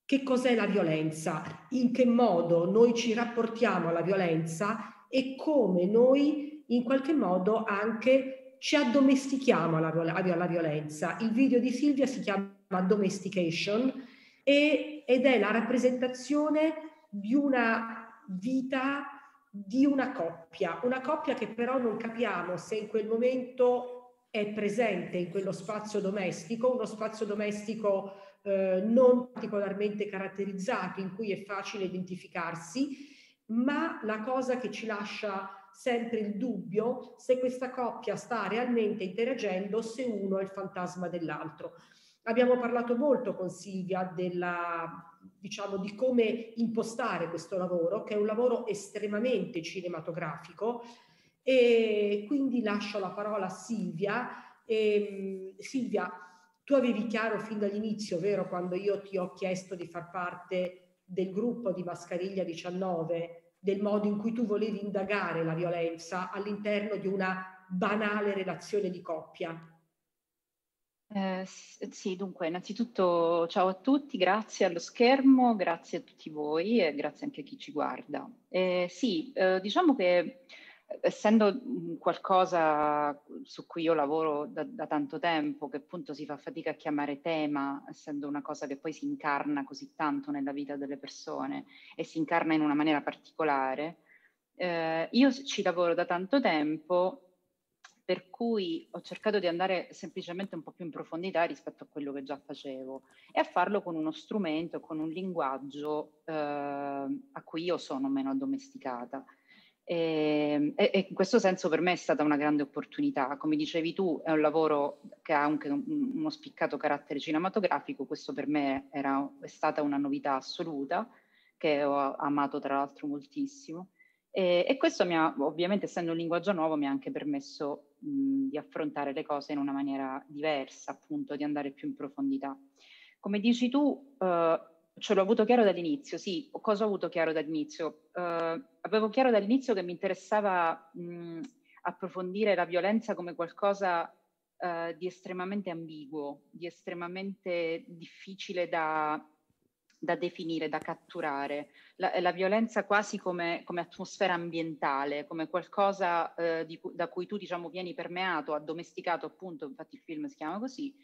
che cos'è la violenza, in che modo noi ci rapportiamo alla violenza e come noi in qualche modo anche ci addomestichiamo alla violenza. Il video di Silvia si chiama Domestication ed è la rappresentazione di una vita di una coppia che però non capiamo se in quel momento è presente in quello spazio domestico, uno spazio domestico non particolarmente caratterizzato, in cui è facile identificarsi, ma la cosa che ci lascia sempre il dubbio se questa coppia sta realmente interagendo, se uno è il fantasma dell'altro. Abbiamo parlato molto con Silvia diciamo, di come impostare questo lavoro, che è un lavoro estremamente cinematografico, e quindi lascio la parola a Silvia. Silvia, tu avevi chiaro fin dall'inizio, vero, quando io ti ho chiesto di far parte del gruppo di Mascariglia 19, del modo in cui tu volevi indagare la violenza all'interno di una banale relazione di coppia? Sì, dunque, innanzitutto ciao a tutti, grazie allo schermo, grazie a tutti voi e grazie anche a chi ci guarda. Diciamo che essendo qualcosa su cui io lavoro da tanto tempo, che appunto si fa fatica a chiamare tema, essendo una cosa che poi si incarna così tanto nella vita delle persone e si incarna in una maniera particolare, io ci lavoro da tanto tempo, per cui ho cercato di andare semplicemente un po' più in profondità rispetto a quello che già facevo e a farlo con uno strumento, con un linguaggio a cui io sono meno addomesticata. E in questo senso per me è stata una grande opportunità. Come dicevi tu, è un lavoro che ha anche uno spiccato carattere cinematografico. Questo per me è stata una novità assoluta, che ho amato tra l'altro moltissimo. E questo ovviamente, essendo un linguaggio nuovo, mi ha anche permesso di affrontare le cose in una maniera diversa, appunto, di andare più in profondità. Come dici tu, ce l'ho avuto chiaro dall'inizio. Sì, cosa ho avuto chiaro dall'inizio? Avevo chiaro dall'inizio che mi interessava approfondire la violenza come qualcosa di estremamente ambiguo, di estremamente difficile da definire, da catturare, la violenza quasi come atmosfera ambientale, come qualcosa da cui tu, diciamo, vieni permeato, addomesticato, appunto, infatti il film si chiama così,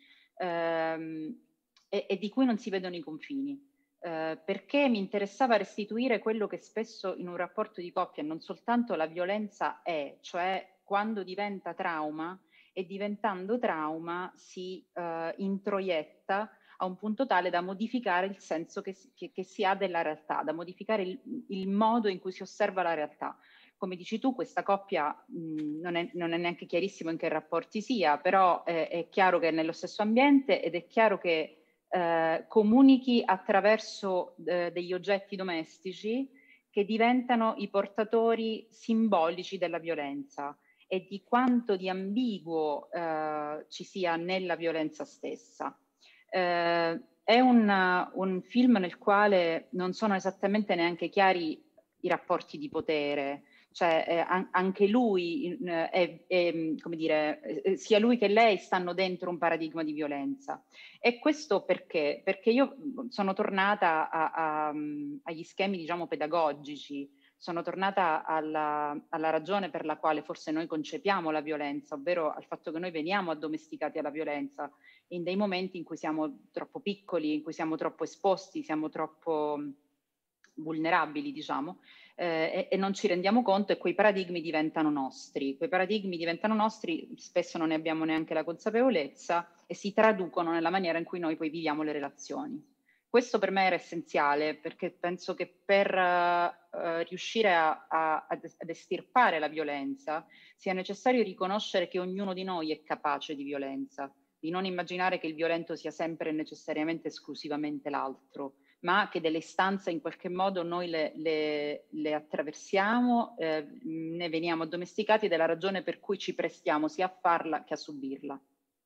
e di cui non si vedono i confini. Perché mi interessava restituire quello che spesso in un rapporto di coppia non soltanto la violenza è, cioè quando diventa trauma, e diventando trauma si introietta a un punto tale da modificare il senso che si ha della realtà, da modificare il modo in cui si osserva la realtà. Come dici tu, questa coppia non è neanche chiarissimo in che rapporti sia, però è chiaro che è nello stesso ambiente ed è chiaro che comunichi attraverso degli oggetti domestici che diventano i portatori simbolici della violenza e di quanto di ambiguo ci sia nella violenza stessa. È un film nel quale non sono esattamente neanche chiari i rapporti di potere, cioè anche lui, come dire, sia lui che lei stanno dentro un paradigma di violenza. E questo perché? Perché io sono tornata agli schemi, diciamo, pedagogici, sono tornata alla ragione per la quale forse noi concepiamo la violenza, ovvero al fatto che noi veniamo addomesticati alla violenza in dei momenti in cui siamo troppo piccoli, in cui siamo troppo esposti, siamo troppo vulnerabili, diciamo, e non ci rendiamo conto, e quei paradigmi diventano nostri. Quei paradigmi diventano nostri, spesso non ne abbiamo neanche la consapevolezza e si traducono nella maniera in cui noi poi viviamo le relazioni. Questo per me era essenziale, perché penso che per riuscire ad estirpare la violenza sia necessario riconoscere che ognuno di noi è capace di violenza, di non immaginare che il violento sia sempre necessariamente esclusivamente l'altro, ma che delle istanze in qualche modo noi le attraversiamo, ne veniamo addomesticati ed è la ragione per cui ci prestiamo sia a farla che a subirla.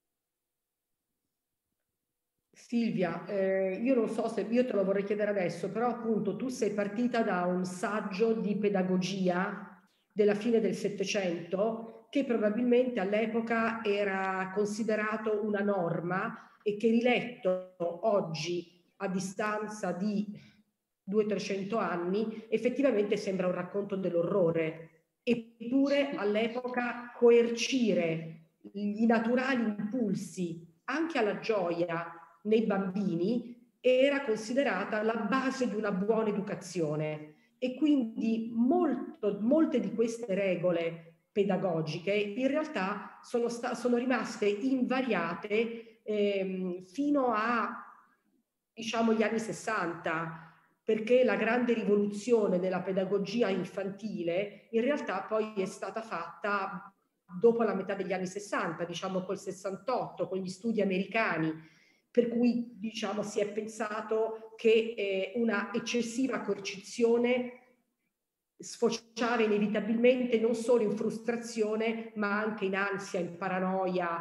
Silvia, io non so se io te lo vorrei chiedere adesso, però appunto tu sei partita da un saggio di pedagogia della fine del Settecento che probabilmente all'epoca era considerato una norma e che riletto oggi a distanza di 200-300 anni, effettivamente sembra un racconto dell'orrore. Eppure all'epoca coercire i naturali impulsi anche alla gioia nei bambini era considerata la base di una buona educazione, e quindi molte di queste regole pedagogiche in realtà sono rimaste invariate fino a, diciamo, gli anni 60, perché la grande rivoluzione della pedagogia infantile in realtà poi è stata fatta dopo la metà degli anni 60, diciamo col 68, con gli studi americani, per cui, diciamo, si è pensato che una eccessiva coercizione sfociava inevitabilmente non solo in frustrazione, ma anche in ansia, in paranoia,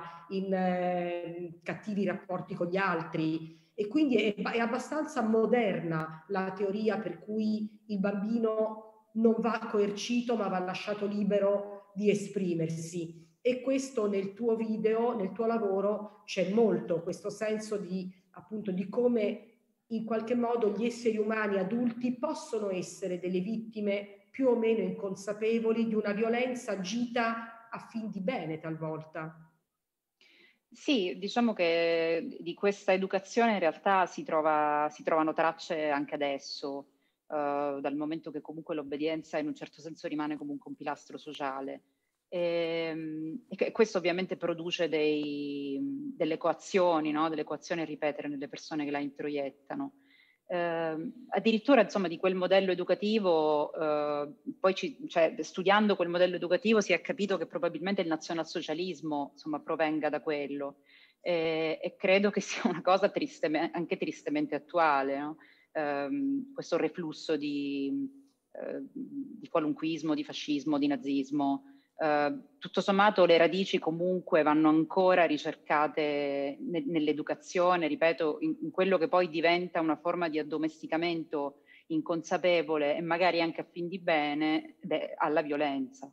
in cattivi rapporti con gli altri. E quindi è abbastanza moderna la teoria per cui il bambino non va coercito ma va lasciato libero di esprimersi. E questo nel tuo video, nel tuo lavoro, c'è molto questo senso di, appunto, di come in qualche modo gli esseri umani adulti possono essere delle vittime più o meno inconsapevoli di una violenza agita a fin di bene talvolta. Sì, diciamo che di questa educazione in realtà si trovano tracce anche adesso, dal momento che comunque l'obbedienza in un certo senso rimane comunque un pilastro sociale. E questo ovviamente produce delle coazioni, no? Delle coazioni a ripetere nelle persone che la introiettano. Addirittura, insomma, di quel modello educativo, poi studiando quel modello educativo si è capito che probabilmente il nazionalsocialismo, insomma, provenga da quello, e credo che sia una cosa anche tristemente attuale, no? Questo reflusso di qualunquismo, di fascismo, di nazismo. Tutto sommato le radici comunque vanno ancora ricercate nell'educazione, ripeto, in quello che poi diventa una forma di addomesticamento inconsapevole e magari anche a fin di bene alla violenza.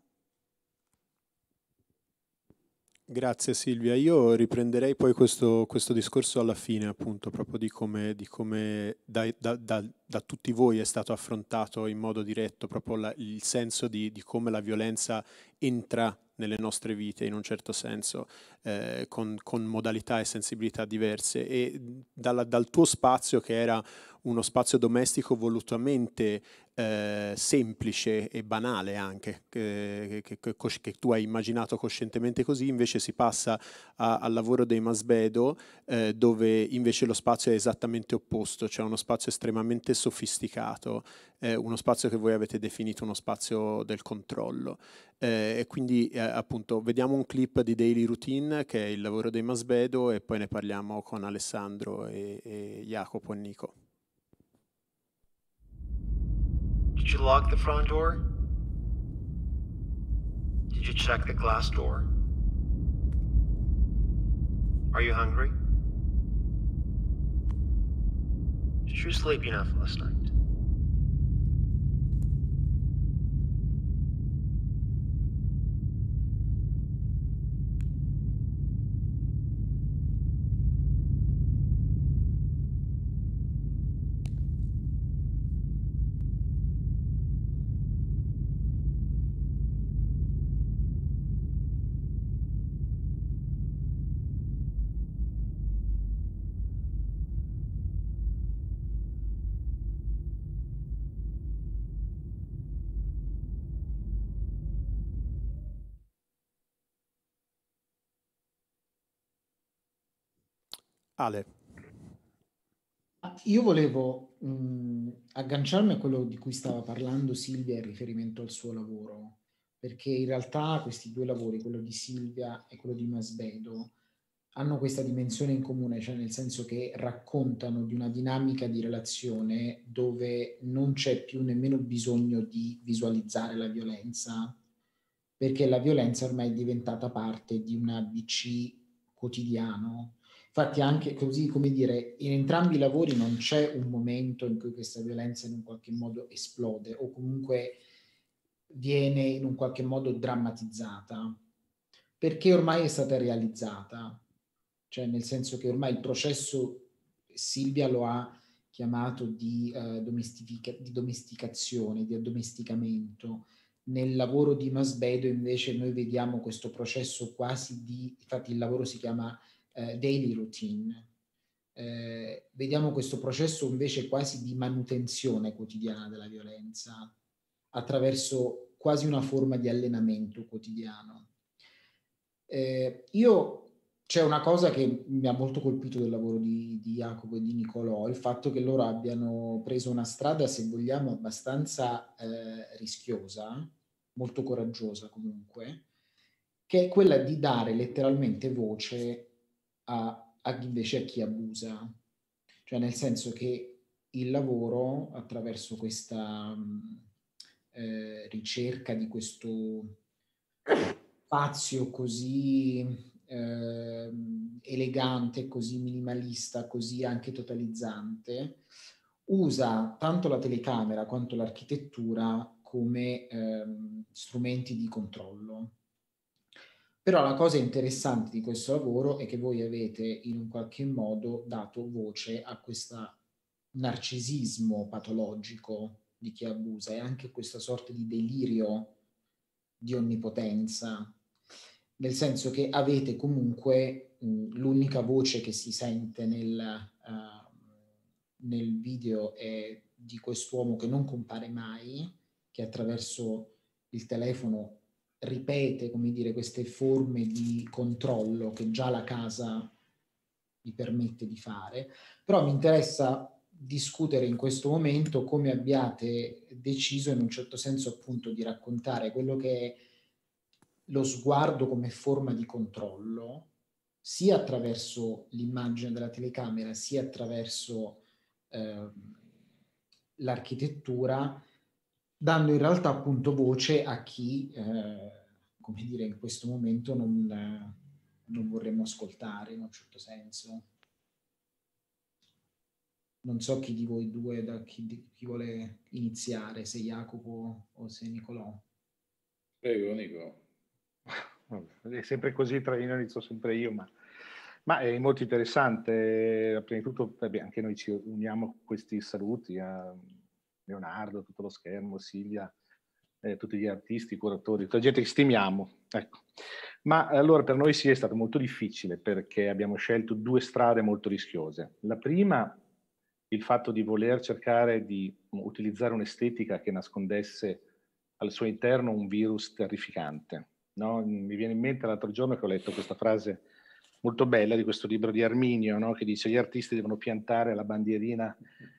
Grazie Silvia, io riprenderei poi questo discorso alla fine, appunto, proprio di come da tutti voi è stato affrontato in modo diretto proprio il senso di come la violenza entra nelle nostre vite in un certo senso, con modalità e sensibilità diverse, e dal tuo spazio, che era uno spazio domestico volutamente semplice e banale anche, che tu hai immaginato coscientemente così, invece si passa al lavoro dei Masbedo, dove invece lo spazio è esattamente opposto, cioè uno spazio estremamente sofisticato, uno spazio che voi avete definito uno spazio del controllo. E quindi appunto vediamo un clip di Daily Routine, che è il lavoro dei Masbedo, e poi ne parliamo con Alessandro e Jacopo e Nico. Did you lock the front door? Did you check the glass door? Are you hungry? Did you sleep enough last night? Ale. Io volevo agganciarmi a quello di cui stava parlando Silvia in riferimento al suo lavoro, perché in realtà questi due lavori, quello di Silvia e quello di Masbedo, hanno questa dimensione in comune, cioè nel senso che raccontano di una dinamica di relazione dove non c'è più nemmeno bisogno di visualizzare la violenza, perché la violenza ormai è diventata parte di un ABC quotidiano. Infatti anche così, come dire, in entrambi i lavori non c'è un momento in cui questa violenza in un qualche modo esplode o comunque viene in un qualche modo drammatizzata, perché ormai è stata realizzata, cioè nel senso che ormai il processo Silvia lo ha chiamato di domesticazione, di addomesticamento. Nel lavoro di Masbedo invece noi vediamo questo processo quasi di, infatti il lavoro si chiama daily routine, vediamo questo processo invece quasi di manutenzione quotidiana della violenza attraverso quasi una forma di allenamento quotidiano. C'è una cosa che mi ha molto colpito del lavoro di Jacopo e di Nicolò, il fatto che loro abbiano preso una strada, se vogliamo, abbastanza rischiosa, molto coraggiosa comunque, che è quella di dare letteralmente voce invece a chi abusa. Cioè nel senso che il lavoro, attraverso questa ricerca di questo spazio così elegante, così minimalista, così anche totalizzante, usa tanto la telecamera quanto l'architettura come strumenti di controllo. Però la cosa interessante di questo lavoro è che voi avete in un qualche modo dato voce a questo narcisismo patologico di chi abusa e anche questa sorta di delirio di onnipotenza, nel senso che avete comunque l'unica voce che si sente nel video è di quest'uomo che non compare mai, che attraverso il telefono ripete, come dire, queste forme di controllo che già la casa gli permette di fare. Però mi interessa discutere in questo momento come abbiate deciso in un certo senso appunto di raccontare quello che è lo sguardo come forma di controllo, sia attraverso l'immagine della telecamera, sia attraverso l'architettura, dando in realtà appunto voce a chi, come dire, in questo momento non vorremmo ascoltare in un certo senso. Non so chi di voi due, chi vuole iniziare, se Jacopo o se Nicolò. Prego, Nicolò. È sempre così, inizio sempre io, ma è molto interessante. Prima di tutto anche noi ci uniamo a questi saluti a Leonardo, tutto lo schermo, Silvia, tutti gli artisti, curatori, tutta la gente che stimiamo. Ecco. Ma allora per noi sì è stato molto difficile perché abbiamo scelto due strade molto rischiose. La prima, il fatto di voler cercare di utilizzare un'estetica che nascondesse al suo interno un virus terrificante. No? Mi viene in mente l'altro giorno che ho letto questa frase molto bella di questo libro di Arminio, no? Che dice: gli artisti devono piantare la bandierina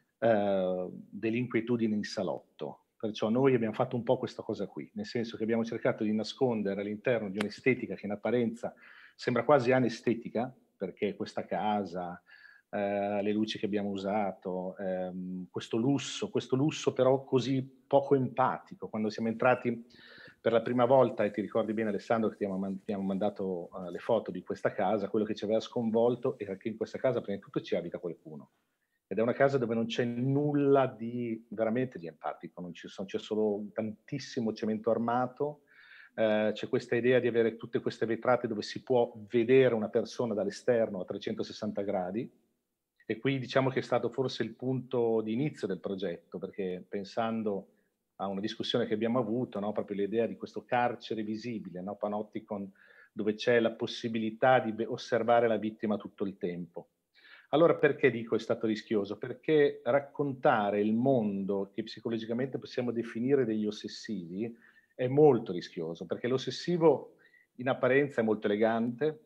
dell'inquietudine in salotto. Perciò noi abbiamo fatto un po' questa cosa qui, nel senso che abbiamo cercato di nascondere all'interno di un'estetica che in apparenza sembra quasi anestetica, perché questa casa, le luci che abbiamo usato, questo lusso però così poco empatico. Quando siamo entrati per la prima volta, e ti ricordi bene Alessandro che ti abbiamo mandato le foto di questa casa, quello che ci aveva sconvolto era che in questa casa prima di tutto ci abita qualcuno. Ed è una casa dove non c'è nulla di veramente di empatico, c'è solo tantissimo cemento armato, c'è questa idea di avere tutte queste vetrate dove si può vedere una persona dall'esterno a 360 gradi, e qui diciamo che è stato forse il punto di inizio del progetto, perché pensando a una discussione che abbiamo avuto, no, proprio l'idea di questo carcere visibile, no, Panopticon, dove c'è la possibilità di osservare la vittima tutto il tempo. Allora perché dico è stato rischioso? Perché raccontare il mondo che psicologicamente possiamo definire degli ossessivi è molto rischioso, perché l'ossessivo in apparenza è molto elegante,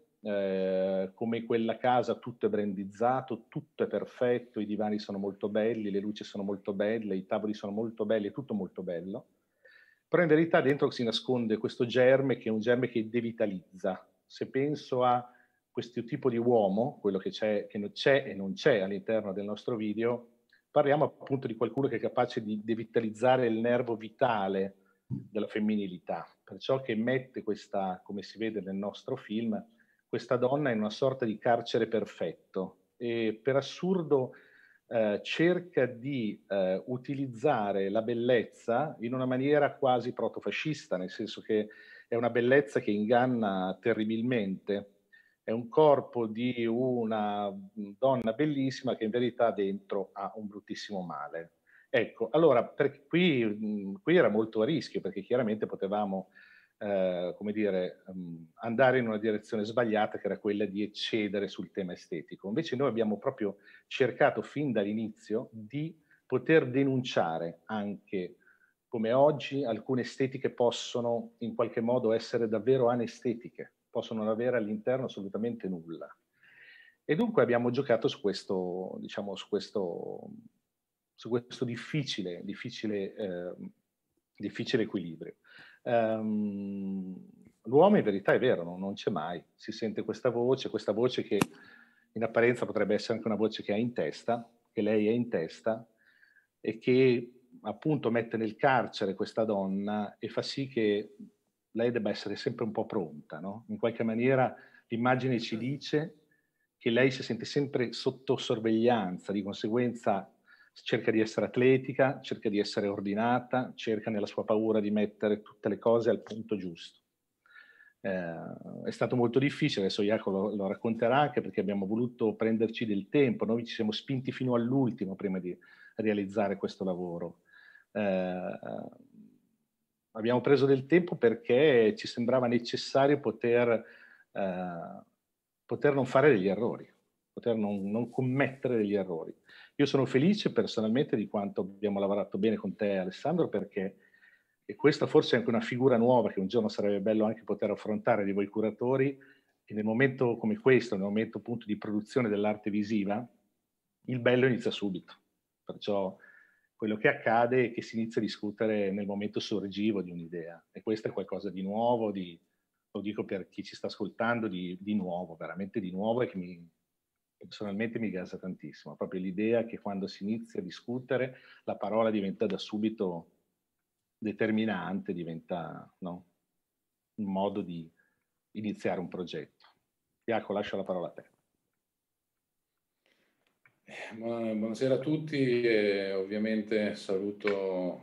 come quella casa tutto è brandizzato, tutto è perfetto, i divani sono molto belli, le luci sono molto belle, i tavoli sono molto belli, è tutto molto bello, però in verità dentro si nasconde questo germe che è un germe che devitalizza. Se penso a questo tipo di uomo, quello che c'è e non c'è all'interno del nostro video, parliamo appunto di qualcuno che è capace di devitalizzare il nervo vitale della femminilità, perciò che mette questa, come si vede nel nostro film, questa donna in una sorta di carcere perfetto e per assurdo cerca di utilizzare la bellezza in una maniera quasi protofascista, nel senso che è una bellezza che inganna terribilmente, è un corpo di una donna bellissima che in verità dentro ha un bruttissimo male. Ecco, allora qui era molto a rischio, perché chiaramente potevamo come dire, andare in una direzione sbagliata, che era quella di eccedere sul tema estetico. Invece noi abbiamo proprio cercato fin dall'inizio di poter denunciare anche come oggi alcune estetiche possono in qualche modo essere davvero anestetiche, possono non avere all'interno assolutamente nulla. E dunque abbiamo giocato su questo, diciamo, su questo difficile equilibrio. L'uomo in verità è vero, non c'è mai, si sente questa voce che in apparenza potrebbe essere anche una voce che ha in testa, che lei ha in testa, e che appunto mette nel carcere questa donna e fa sì che lei debba essere sempre un po' pronta, no? In qualche maniera l'immagine ci dice che lei si sente sempre sotto sorveglianza, di conseguenza cerca di essere atletica, cerca di essere ordinata, cerca nella sua paura di mettere tutte le cose al punto giusto. È stato molto difficile, adesso Jacopo lo racconterà, anche perché abbiamo voluto prenderci del tempo, noi ci siamo spinti fino all'ultimo prima di realizzare questo lavoro. Abbiamo preso del tempo perché ci sembrava necessario poter non fare degli errori, poter non commettere degli errori. Io sono felice personalmente di quanto abbiamo lavorato bene con te, Alessandro, perché questa forse è anche una figura nuova che un giorno sarebbe bello anche poter affrontare di voi curatori, e nel momento come questo, nel momento appunto di produzione dell'arte visiva, il bello inizia subito. Perciò quello che accade è che si inizia a discutere nel momento sorgivo di un'idea, e questo è qualcosa di nuovo, lo dico per chi ci sta ascoltando, di nuovo, veramente di nuovo, e che personalmente mi gasa tantissimo, proprio l'idea che quando si inizia a discutere la parola diventa da subito determinante, diventa, no, un modo di iniziare un progetto. Jacopo, lascio la parola a te. Buonasera a tutti, ovviamente saluto,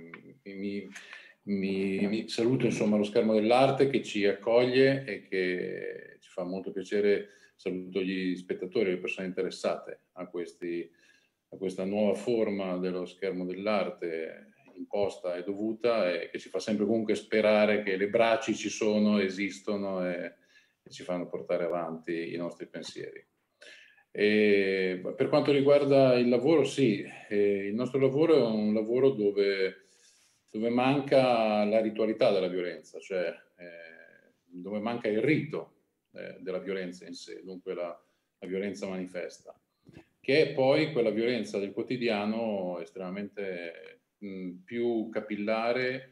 saluto insomma lo Schermo dell'Arte che ci accoglie e che ci fa molto piacere. Saluto gli spettatori e le persone interessate a questa nuova forma dello Schermo dell'Arte imposta e dovuta, e che ci fa sempre comunque sperare che le braccia ci sono, esistono e ci fanno portare avanti i nostri pensieri. E per quanto riguarda il lavoro, sì, il nostro lavoro è un lavoro dove manca la ritualità della violenza, cioè dove manca il rito della violenza in sé, dunque la violenza manifesta, che è poi quella violenza del quotidiano estremamente più capillare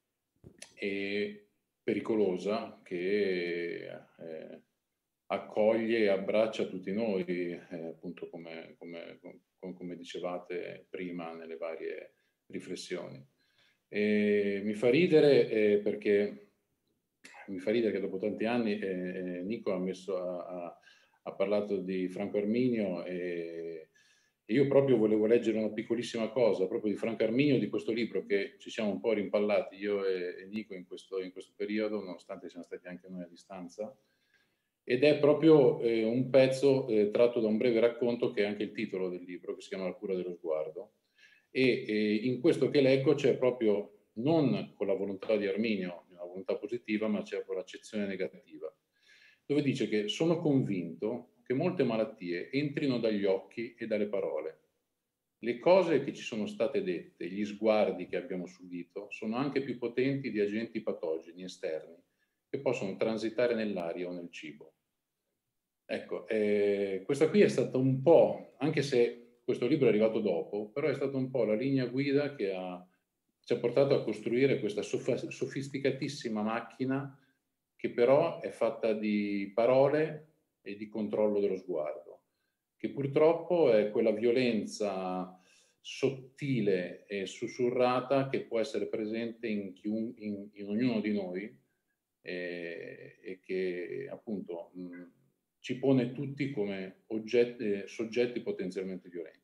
e pericolosa, che accoglie e abbraccia tutti noi, appunto come dicevate prima nelle varie riflessioni. E mi fa ridere perché che dopo tanti anni Nico ha parlato di Franco Arminio, e io proprio volevo leggere una piccolissima cosa proprio di Franco Arminio, di questo libro che ci siamo un po' rimpallati io e Nico in questo periodo, nonostante siamo stati anche noi a distanza, ed è proprio un pezzo tratto da un breve racconto che è anche il titolo del libro, che si chiama La cura dello sguardo, e in questo che leggo c'è proprio, non con la volontà di Arminio, una volontà positiva, ma c'è con l'accezione negativa, dove dice che sono convinto che molte malattie entrino dagli occhi e dalle parole. Le cose che ci sono state dette, gli sguardi che abbiamo subito, sono anche più potenti di agenti patogeni esterni che possono transitare nell'aria o nel cibo. Ecco, questa qui è stata un po', anche se questo libro è arrivato dopo, però è stata un po' la linea guida che ci ha portato a costruire questa sofisticatissima macchina, che però è fatta di parole e di controllo dello sguardo, che purtroppo è quella violenza sottile e sussurrata che può essere presente in ognuno di noi, e che appunto ci pone tutti come soggetti potenzialmente violenti.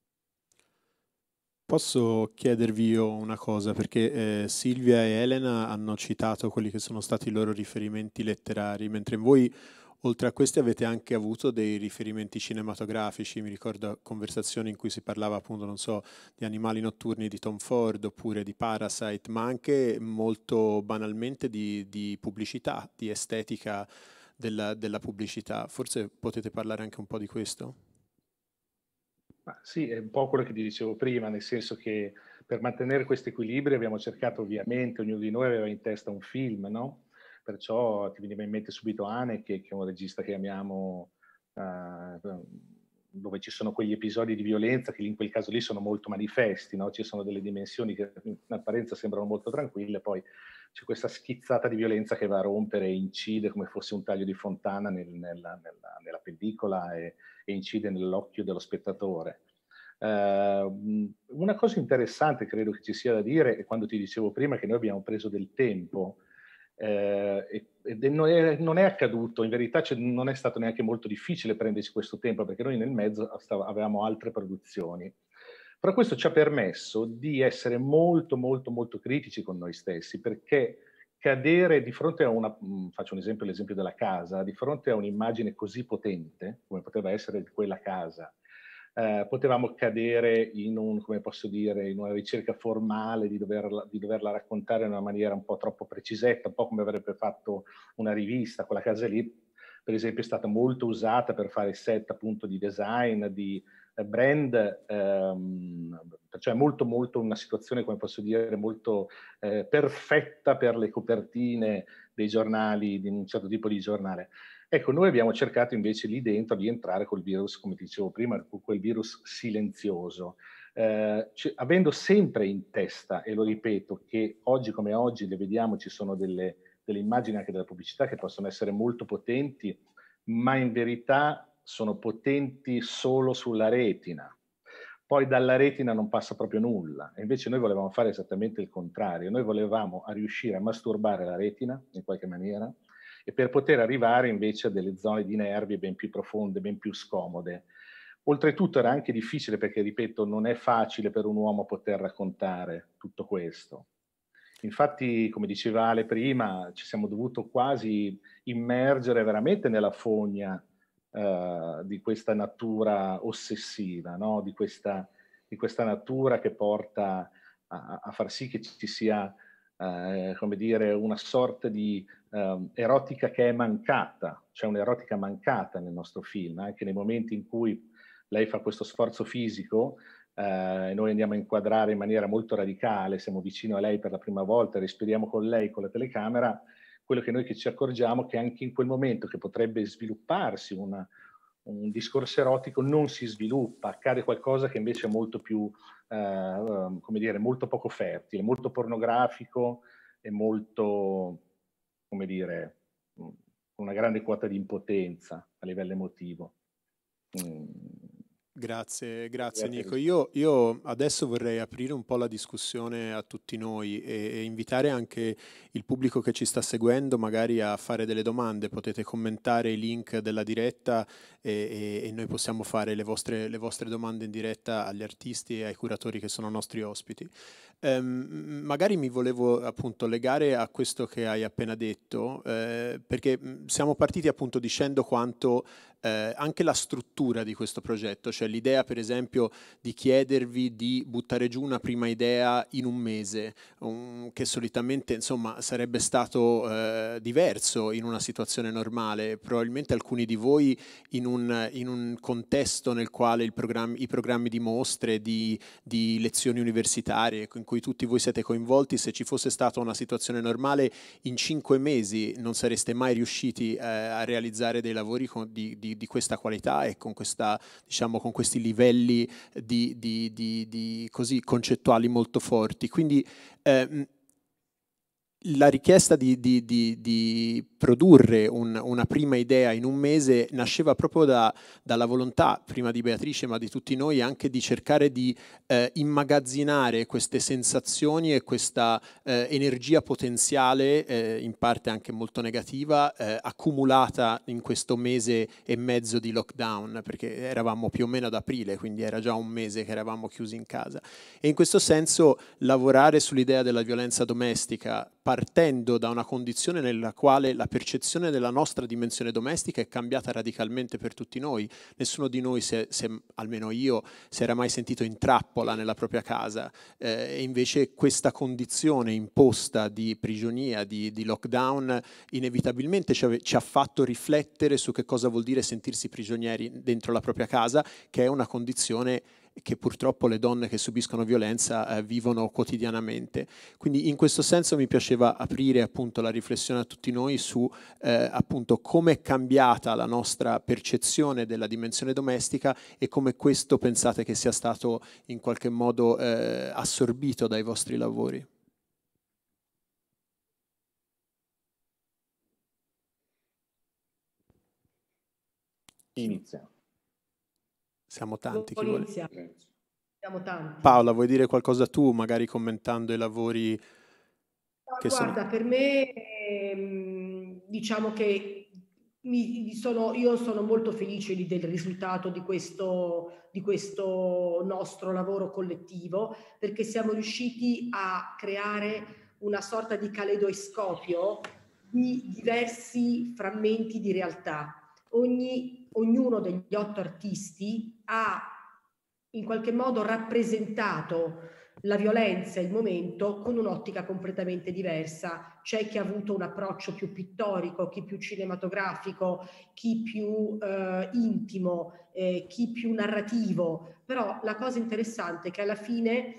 Posso chiedervi io una cosa, perché Silvia e Elena hanno citato quelli che sono stati i loro riferimenti letterari, mentre voi oltre a questi avete anche avuto dei riferimenti cinematografici, mi ricordo conversazioni in cui si parlava appunto, non so, di Animali notturni di Tom Ford oppure di Parasite, ma anche molto banalmente di pubblicità, di estetica della pubblicità. Forse potete parlare anche un po' di questo? Ma sì, è un po' quello che ti dicevo prima, nel senso che per mantenere questo equilibrio abbiamo cercato ovviamente, ognuno di noi aveva in testa un film, no? Perciò ti veniva in mente subito Haneke, che è un regista che amiamo, dove ci sono quegli episodi di violenza che in quel caso lì sono molto manifesti, no? Ci sono delle dimensioni che in apparenza sembrano molto tranquille, poi c'è questa schizzata di violenza che va a rompere e incide come fosse un taglio di fontana nella pellicola e incide nell'occhio dello spettatore. Una cosa interessante credo che ci sia da dire è quando ti dicevo prima che noi abbiamo preso del tempo ed non è accaduto, in verità non è stato neanche molto difficile prenderci questo tempo perché noi nel mezzo avevamo altre produzioni. Però questo ci ha permesso di essere molto molto molto critici con noi stessi, perché cadere di fronte a faccio un esempio, l'esempio della casa, di fronte a un'immagine così potente come poteva essere quella casa, potevamo cadere in come posso dire, in una ricerca formale di doverla raccontare in una maniera un po' troppo precisetta, un po' come avrebbe fatto una rivista. Quella casa lì, per esempio, è stata molto usata per fare set appunto di design, di brand, cioè molto molto una situazione, come posso dire, molto perfetta per le copertine dei giornali, di un certo tipo di giornale. Ecco, noi abbiamo cercato invece lì dentro di entrare col virus, come ti dicevo prima, quel virus silenzioso, avendo sempre in testa, e lo ripeto, che oggi come oggi le vediamo, ci sono delle immagini anche della pubblicità che possono essere molto potenti, ma in verità sono potenti solo sulla retina. Poi dalla retina non passa proprio nulla, e invece noi volevamo fare esattamente il contrario. Noi volevamo riuscire a masturbare la retina, in qualche maniera, e per poter arrivare invece a delle zone di nervi ben più profonde, ben più scomode. Oltretutto era anche difficile perché, ripeto, non è facile per un uomo poter raccontare tutto questo. Infatti, come diceva Ale prima, ci siamo dovuti quasi immergere veramente nella fogna di questa natura ossessiva, no? di questa natura che porta a far sì che ci sia, come dire, una sorta di erotica che è mancata, c'è un'erotica mancata nel nostro film, anche nei momenti in cui lei fa questo sforzo fisico e noi andiamo a inquadrare in maniera molto radicale, siamo vicino a lei per la prima volta, respiriamo con lei con la telecamera, quello che noi ci accorgiamo che anche in quel momento che potrebbe svilupparsi un discorso erotico non si sviluppa, accade qualcosa che invece è molto più, come dire, molto poco fertile, molto pornografico e molto, come dire, una grande quota di impotenza a livello emotivo. Grazie Nico. Io adesso vorrei aprire un po' la discussione a tutti noi e invitare anche il pubblico che ci sta seguendo magari a fare delle domande. Potete commentare i link della diretta e noi possiamo fare le vostre domande in diretta agli artisti e ai curatori che sono nostri ospiti. Magari mi volevo appunto legare a questo che hai appena detto, perché siamo partiti appunto dicendo quanto anche la struttura di questo progetto, cioè l'idea per esempio di chiedervi di buttare giù una prima idea in un mese, che solitamente insomma sarebbe stato diverso in una situazione normale, probabilmente alcuni di voi in un contesto nel quale i programmi di mostre, di lezioni universitarie in cui tutti voi siete coinvolti, se ci fosse stata una situazione normale in 5 mesi non sareste mai riusciti a realizzare dei lavori di questa qualità e con questa, diciamo, con questi livelli così concettuali molto forti. Quindi la richiesta di produrre una prima idea in un mese nasceva proprio dalla volontà, prima di Beatrice ma di tutti noi, anche di cercare di immagazzinare queste sensazioni e questa energia potenziale, in parte anche molto negativa, accumulata in questo mese e mezzo di lockdown, perché eravamo più o meno ad aprile, quindi era già un mese che eravamo chiusi in casa. E in questo senso lavorare sull'idea della violenza domestica partendo da una condizione nella quale la percezione della nostra dimensione domestica è cambiata radicalmente per tutti noi. Nessuno di noi, almeno io, si era mai sentito in trappola nella propria casa, e invece questa condizione imposta di prigionia, di lockdown, inevitabilmente ci ha fatto riflettere su che cosa vuol dire sentirsi prigionieri dentro la propria casa, che è una condizione che purtroppo le donne che subiscono violenza vivono quotidianamente. Quindi in questo senso mi piaceva aprire appunto la riflessione a tutti noi su appunto come è cambiata la nostra percezione della dimensione domestica e come questo pensate che sia stato in qualche modo assorbito dai vostri lavori. Inizia. Siamo tanti. Chi vuole? Siamo tanti. Paola, vuoi dire qualcosa tu, magari commentando i lavori? No, guarda, per me diciamo che io sono molto felice del risultato di questo nostro lavoro collettivo, perché siamo riusciti a creare una sorta di caleidoscopio di diversi frammenti di realtà. Ognuno degli 8 artisti ha in qualche modo rappresentato la violenza e il momento con un'ottica completamente diversa. C'è chi ha avuto un approccio più pittorico, chi più cinematografico, chi più intimo, chi più narrativo. Però la cosa interessante è che alla fine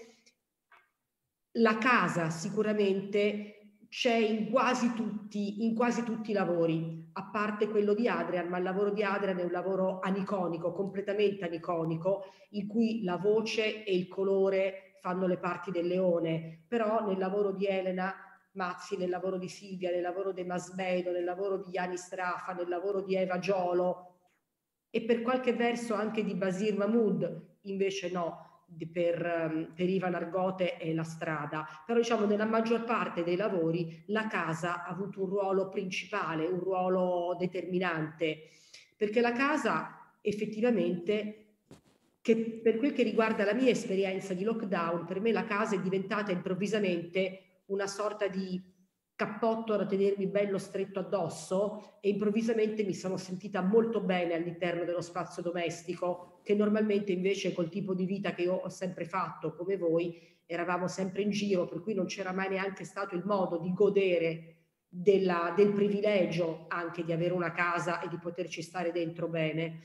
la casa sicuramente c'è in quasi tutti i lavori, a parte quello di Adrian, ma il lavoro di Adrian è un lavoro aniconico, completamente aniconico, in cui la voce e il colore fanno le parti del leone. Però nel lavoro di Elena Mazzi, nel lavoro di Silvia, nel lavoro di Masbedo, nel lavoro di Yanis Strafa, nel lavoro di Eva Giolo e per qualche verso anche di Basir Mahmood, invece no, per Ivan Argote è la strada. Però diciamo nella maggior parte dei lavori la casa ha avuto un ruolo principale, un ruolo determinante, perché la casa effettivamente, che per quel che riguarda la mia esperienza di lockdown, per me la casa è diventata improvvisamente una sorta di cappotto da tenermi bello stretto addosso, e improvvisamente mi sono sentita molto bene all'interno dello spazio domestico, che normalmente invece col tipo di vita che io ho sempre fatto come voi eravamo sempre in giro, per cui non c'era mai neanche stato il modo di godere del privilegio anche di avere una casa e di poterci stare dentro bene.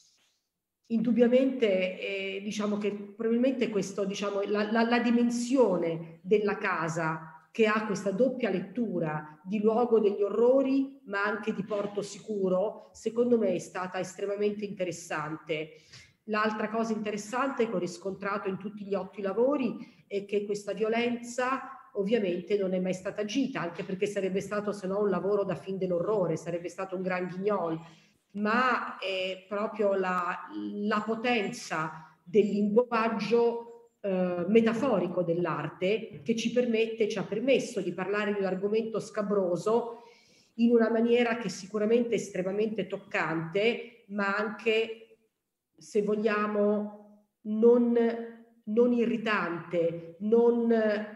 Indubbiamente diciamo che probabilmente questo, diciamo, la dimensione della casa, che ha questa doppia lettura di luogo degli orrori ma anche di porto sicuro, secondo me è stata estremamente interessante. L'altra cosa interessante che ho riscontrato in tutti gli 8 lavori è che questa violenza ovviamente non è mai stata agita, anche perché sarebbe stato se no un lavoro da film dell'orrore, sarebbe stato un gran guignol, ma è proprio la potenza del linguaggio metaforico dell'arte che ci ha permesso di parlare di un argomento scabroso in una maniera che sicuramente è estremamente toccante, ma anche, se vogliamo, non irritante, non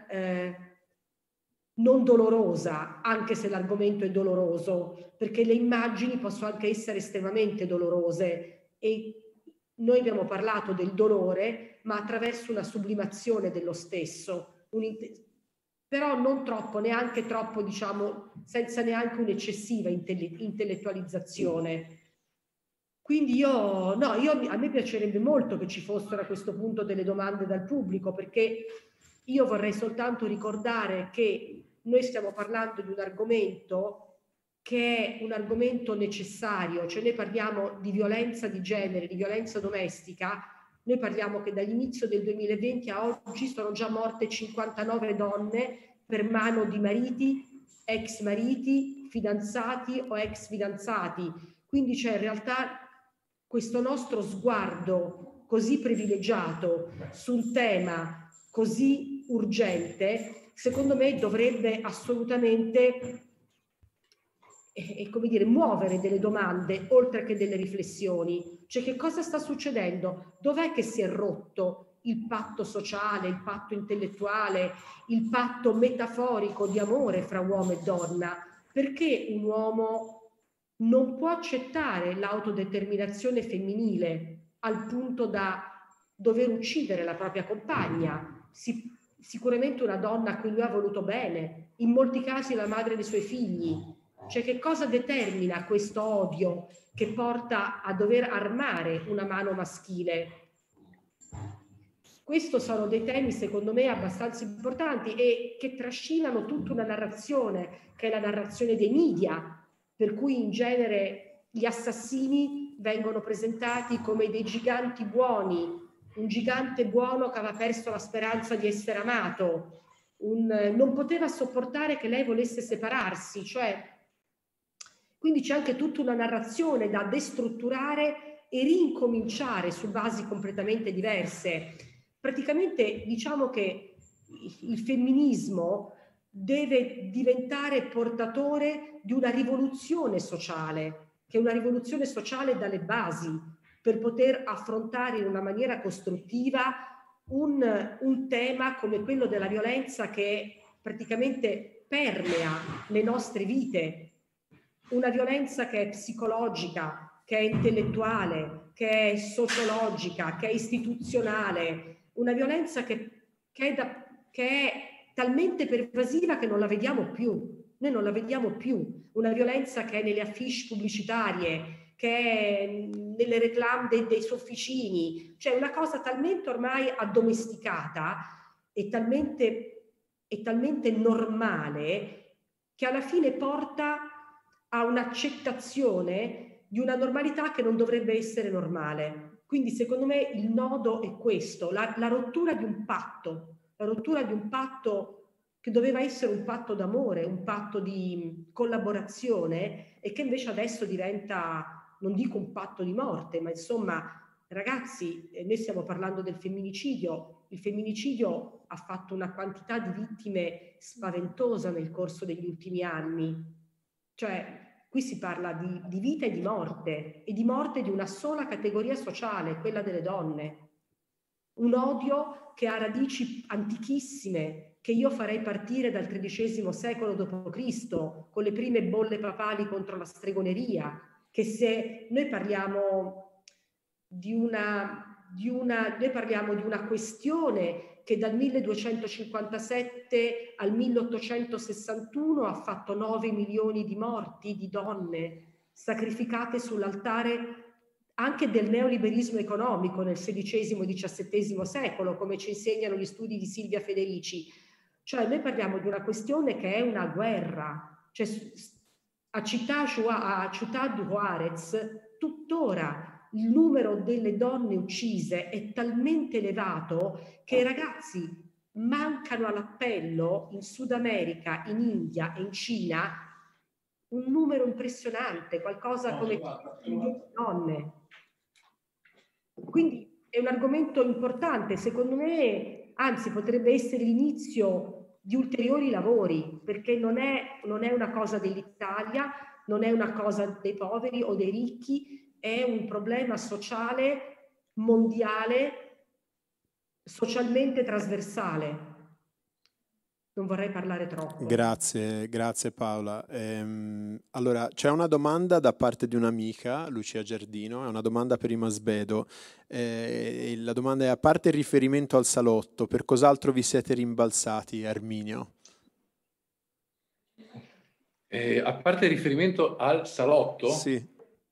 dolorosa, anche se l'argomento è doloroso, perché le immagini possono anche essere estremamente dolorose, e noi abbiamo parlato del dolore, ma attraverso una sublimazione dello stesso, però non troppo, neanche troppo, diciamo, senza neanche un'eccessiva intellettualizzazione. Quindi a me piacerebbe molto che ci fossero a questo punto delle domande dal pubblico, perché io vorrei soltanto ricordare che noi stiamo parlando di un argomento che è un argomento necessario, cioè noi parliamo di violenza di genere, di violenza domestica, noi parliamo che dall'inizio del 2020 a oggi sono già morte 59 donne per mano di mariti, ex mariti, fidanzati o ex fidanzati. Quindi c'è in realtà questo nostro sguardo così privilegiato su un tema così urgente, secondo me dovrebbe assolutamente come dire, muovere delle domande oltre che delle riflessioni. Cioè, che cosa sta succedendo? Dov'è che si è rotto il patto sociale, il patto intellettuale, il patto metaforico di amore fra uomo e donna? perché un uomo non può accettare l'autodeterminazione femminile al punto da dover uccidere la propria compagna. Sicuramente una donna a cui lui ha voluto bene, in molti casi la madre dei suoi figli. Cioè, che cosa determina questo odio che porta a dover armare una mano maschile? Questi sono dei temi, secondo me, abbastanza importanti e che trascinano tutta una narrazione, che è la narrazione dei media, per cui in genere gli assassini vengono presentati come dei giganti buoni, un gigante buono che aveva perso la speranza di essere amato, non poteva sopportare che lei volesse separarsi, cioè, quindi c'è anche tutta una narrazione da destrutturare e rincominciare su basi completamente diverse. Praticamente diciamo che il femminismo deve diventare portatore di una rivoluzione sociale, che è una rivoluzione sociale dalle basi, per poter affrontare in una maniera costruttiva un tema come quello della violenza che praticamente permea le nostre vite, una violenza che è psicologica, che è intellettuale, che è sociologica, che è istituzionale, una violenza che è talmente pervasiva che non la vediamo più. Noi non la vediamo più. Una violenza che è nelle affiche pubblicitarie, che è nelle reclame dei sofficini, cioè una cosa talmente ormai addomesticata e talmente normale che alla fine porta a un'accettazione di una normalità che non dovrebbe essere normale. Quindi secondo me il nodo è questo, la rottura di un patto, che doveva essere un patto d'amore, un patto di collaborazione e che invece adesso diventa, non dico un patto di morte, ma insomma, ragazzi, noi stiamo parlando del femminicidio. Il femminicidio ha fatto una quantità di vittime spaventosa nel corso degli ultimi anni. Cioè, qui si parla di vita e di morte di una sola categoria sociale, quella delle donne. Un odio che ha radici antichissime, che io farei partire dal XIII secolo d.C., con le prime bolle papali contro la stregoneria, che se noi parliamo di una questione che dal 1257 al 1861 ha fatto 9 milioni di morti di donne sacrificate sull'altare anche del neoliberismo economico nel XVI e XVII secolo, come ci insegnano gli studi di Silvia Federici. Cioè noi parliamo di una questione che è una guerra. Cioè, a Città Juárez tuttora il numero delle donne uccise è talmente elevato che i ragazzi mancano all'appello in Sud America, in India e in Cina un numero impressionante, qualcosa come 10 donne. Quindi è un argomento importante, secondo me, anzi potrebbe essere l'inizio di ulteriori lavori, perché non è una cosa dell'Italia, non è una cosa dei poveri o dei ricchi, è un problema sociale, mondiale, socialmente trasversale. Non vorrei parlare troppo. Grazie Paola. Allora, c'è una domanda da parte di un'amica, Lucia Giardino, è una domanda per Imasbedo. La domanda è: a parte il riferimento al salotto, per cos'altro vi siete rimbalzati, Erminio? A parte il riferimento al salotto? Sì.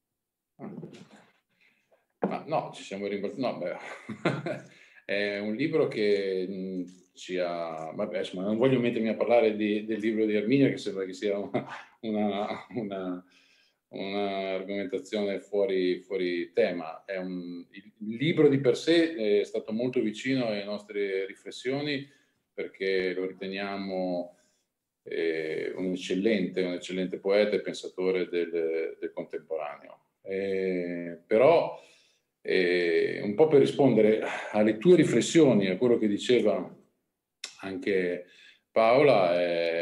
Ma no, ci siamo rimbalzati. No, beh. È un libro che ci ha... Vabbè, insomma, non voglio mettermi a parlare del libro di Erminio, che sembra che sia una argomentazione fuori tema. Il libro di per sé è stato molto vicino alle nostre riflessioni, perché lo riteniamo un eccellente poeta e pensatore del contemporaneo. Però un po' per rispondere alle tue riflessioni, a quello che diceva anche Paola,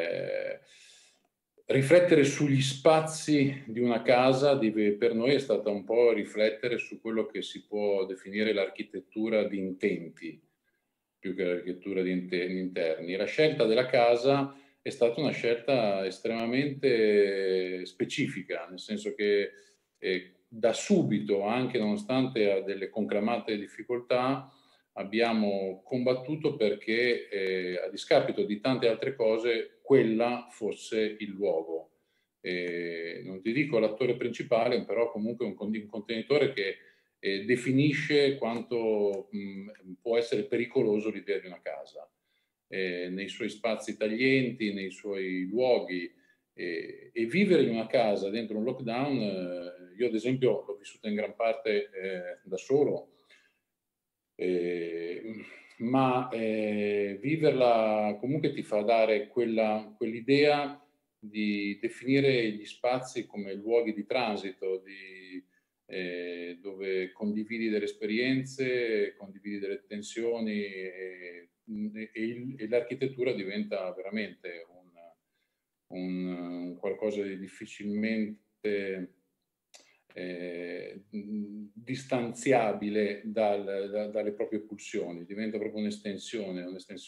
riflettere sugli spazi di una casa per noi è stata un po' riflettere su quello che si può definire l'architettura di intenti, più che l'architettura di interni. La scelta della casa è stata una scelta estremamente specifica, nel senso che da subito, anche nonostante delle conclamate difficoltà, abbiamo combattuto perché, a discapito di tante altre cose, quella fosse il luogo. Non ti dico l'attore principale, però comunque un contenitore che definisce quanto può essere pericoloso l'idea di una casa, nei suoi spazi taglienti, nei suoi luoghi, e vivere in una casa dentro un lockdown, io ad esempio l'ho vissuta in gran parte da solo, ma viverla comunque ti fa dare quell'idea di definire gli spazi come luoghi di transito, dove condividi delle esperienze, condividi delle tensioni, e l'architettura diventa veramente un qualcosa di difficilmente distanziabile dalle proprie pulsioni, diventa proprio un'estensione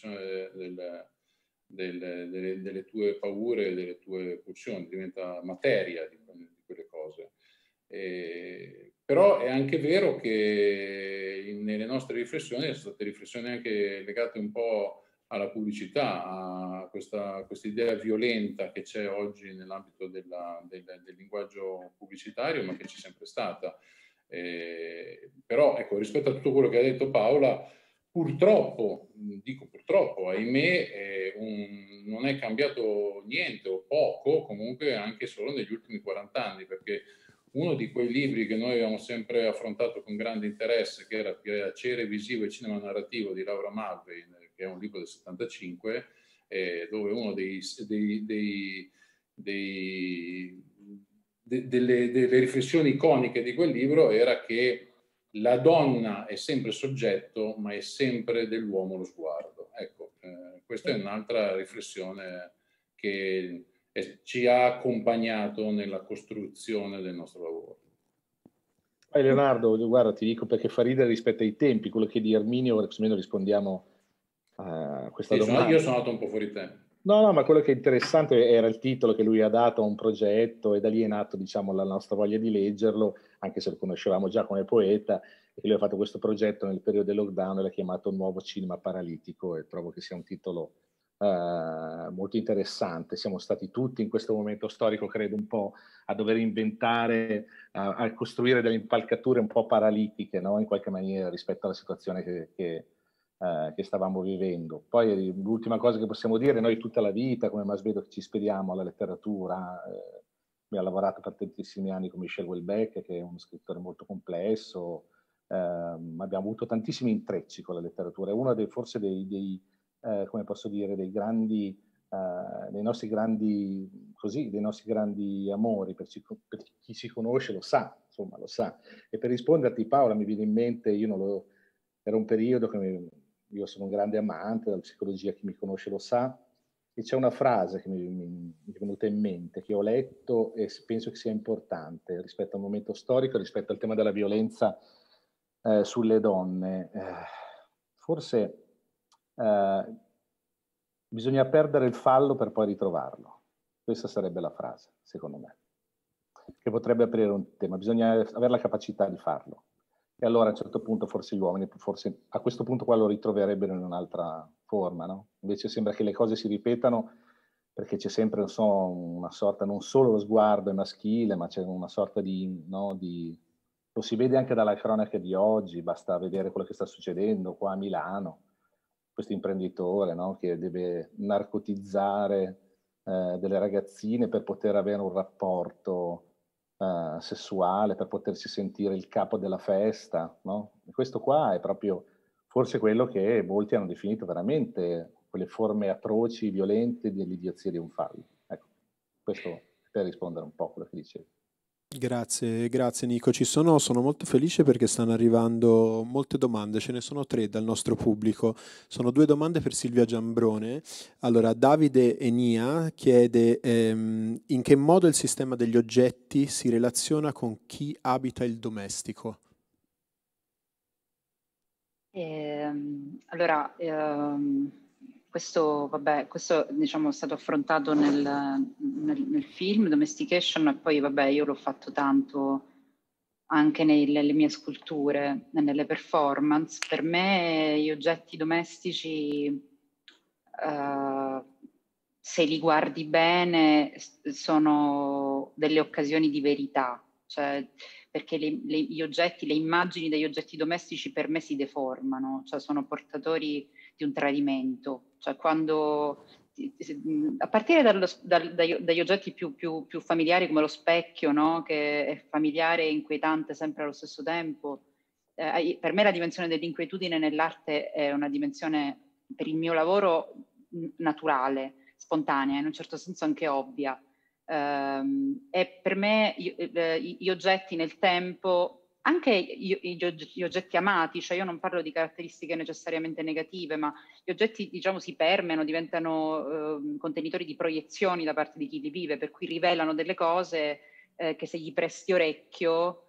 delle tue paure, delle tue pulsioni, diventa materia di quelle cose. Però è anche vero che nelle nostre riflessioni sono state riflessioni anche legate un po' alla pubblicità, a questa idea violenta che c'è oggi nell'ambito del linguaggio pubblicitario, ma che c'è sempre stata. Però ecco, rispetto a tutto quello che ha detto Paola, purtroppo, dico purtroppo, ahimè, non è cambiato niente o poco, comunque anche solo negli ultimi 40 anni, perché uno di quei libri che noi abbiamo sempre affrontato con grande interesse, che era Piacere visivo e cinema narrativo di Laura Mulvey, che è un libro del 75, dove uno delle riflessioni iconiche di quel libro era che la donna è sempre soggetto, ma è sempre dell'uomo lo sguardo. Ecco, questa è un'altra riflessione che ci ha accompagnato nella costruzione del nostro lavoro. Leonardo, guarda, ti dico perché fa ridere rispetto ai tempi, quello che di Erminio, ora più o meno rispondiamo a questa domanda. Io sono andato un po' fuori tempo. No, ma quello che è interessante era il titolo che lui ha dato a un progetto, e da lì è nato, diciamo, la nostra voglia di leggerlo, anche se lo conoscevamo già come poeta, e che lui ha fatto questo progetto nel periodo del lockdown e l'ha chiamato Nuovo Cinema Paralitico, e trovo che sia un titolo molto interessante. Siamo stati tutti in questo momento storico, credo, un po' a dover inventare, a costruire delle impalcature un po' paralitiche, no? In qualche maniera, rispetto alla situazione che stavamo vivendo. Poi l'ultima cosa che possiamo dire, noi tutta la vita come Masvedo che ci ispiriamo alla letteratura, mi ha lavorato per tantissimi anni con Michel Houellebecq, che è uno scrittore molto complesso, abbiamo avuto tantissimi intrecci con la letteratura, è uno forse come posso dire, dei nostri grandi amori, per chi ci conosce lo sa, insomma lo sa. E per risponderti, Paola, mi viene in mente, era un periodo che io sono un grande amante della psicologia, chi mi conosce lo sa, e c'è una frase che mi è venuta in mente, che ho letto e penso che sia importante rispetto al momento storico, rispetto al tema della violenza sulle donne. Forse bisogna perdere il fallo per poi ritrovarlo. Questa sarebbe la frase, secondo me, che potrebbe aprire un tema. Bisogna avere la capacità di farlo. E allora a un certo punto forse gli uomini, forse a questo punto qua lo ritroverebbero in un'altra forma, no? Invece sembra che le cose si ripetano perché c'è sempre, non so, una sorta, non solo lo sguardo è maschile, ma c'è una sorta lo si vede anche dalla cronaca di oggi, basta vedere quello che sta succedendo qua a Milano, questo imprenditore, no? Che deve narcotizzare delle ragazzine per poter avere un rapporto sessuale, per potersi sentire il capo della festa, no? E questo qua è proprio forse quello che molti hanno definito veramente quelle forme atroci, violente dell'idiozia di un fallo. Ecco, questo per rispondere un po' a quello che dicevi. Grazie Nico. Sono molto felice perché stanno arrivando molte domande, ce ne sono 3 dal nostro pubblico. Sono 2 domande per Silvia Giambrone. Allora, Davide Enia chiede in che modo il sistema degli oggetti si relaziona con chi abita il domestico? questo diciamo è stato affrontato nel film Domestication, e poi vabbè io l'ho fatto tanto anche nelle mie sculture, nelle performance. Per me gli oggetti domestici, se li guardi bene, sono delle occasioni di verità, cioè perché gli oggetti, le immagini degli oggetti domestici per me si deformano, cioè sono portatori di un tradimento, cioè quando, a partire dagli oggetti più familiari come lo specchio, no? Che è familiare e inquietante sempre allo stesso tempo. Per me la dimensione dell'inquietudine nell'arte è una dimensione, per il mio lavoro, naturale, spontanea, in un certo senso anche ovvia. E per me gli oggetti nel tempo, anche gli oggetti amati, cioè io non parlo di caratteristiche necessariamente negative, ma gli oggetti, diciamo, si permeano, diventano contenitori di proiezioni da parte di chi li vive, per cui rivelano delle cose che se gli presti orecchio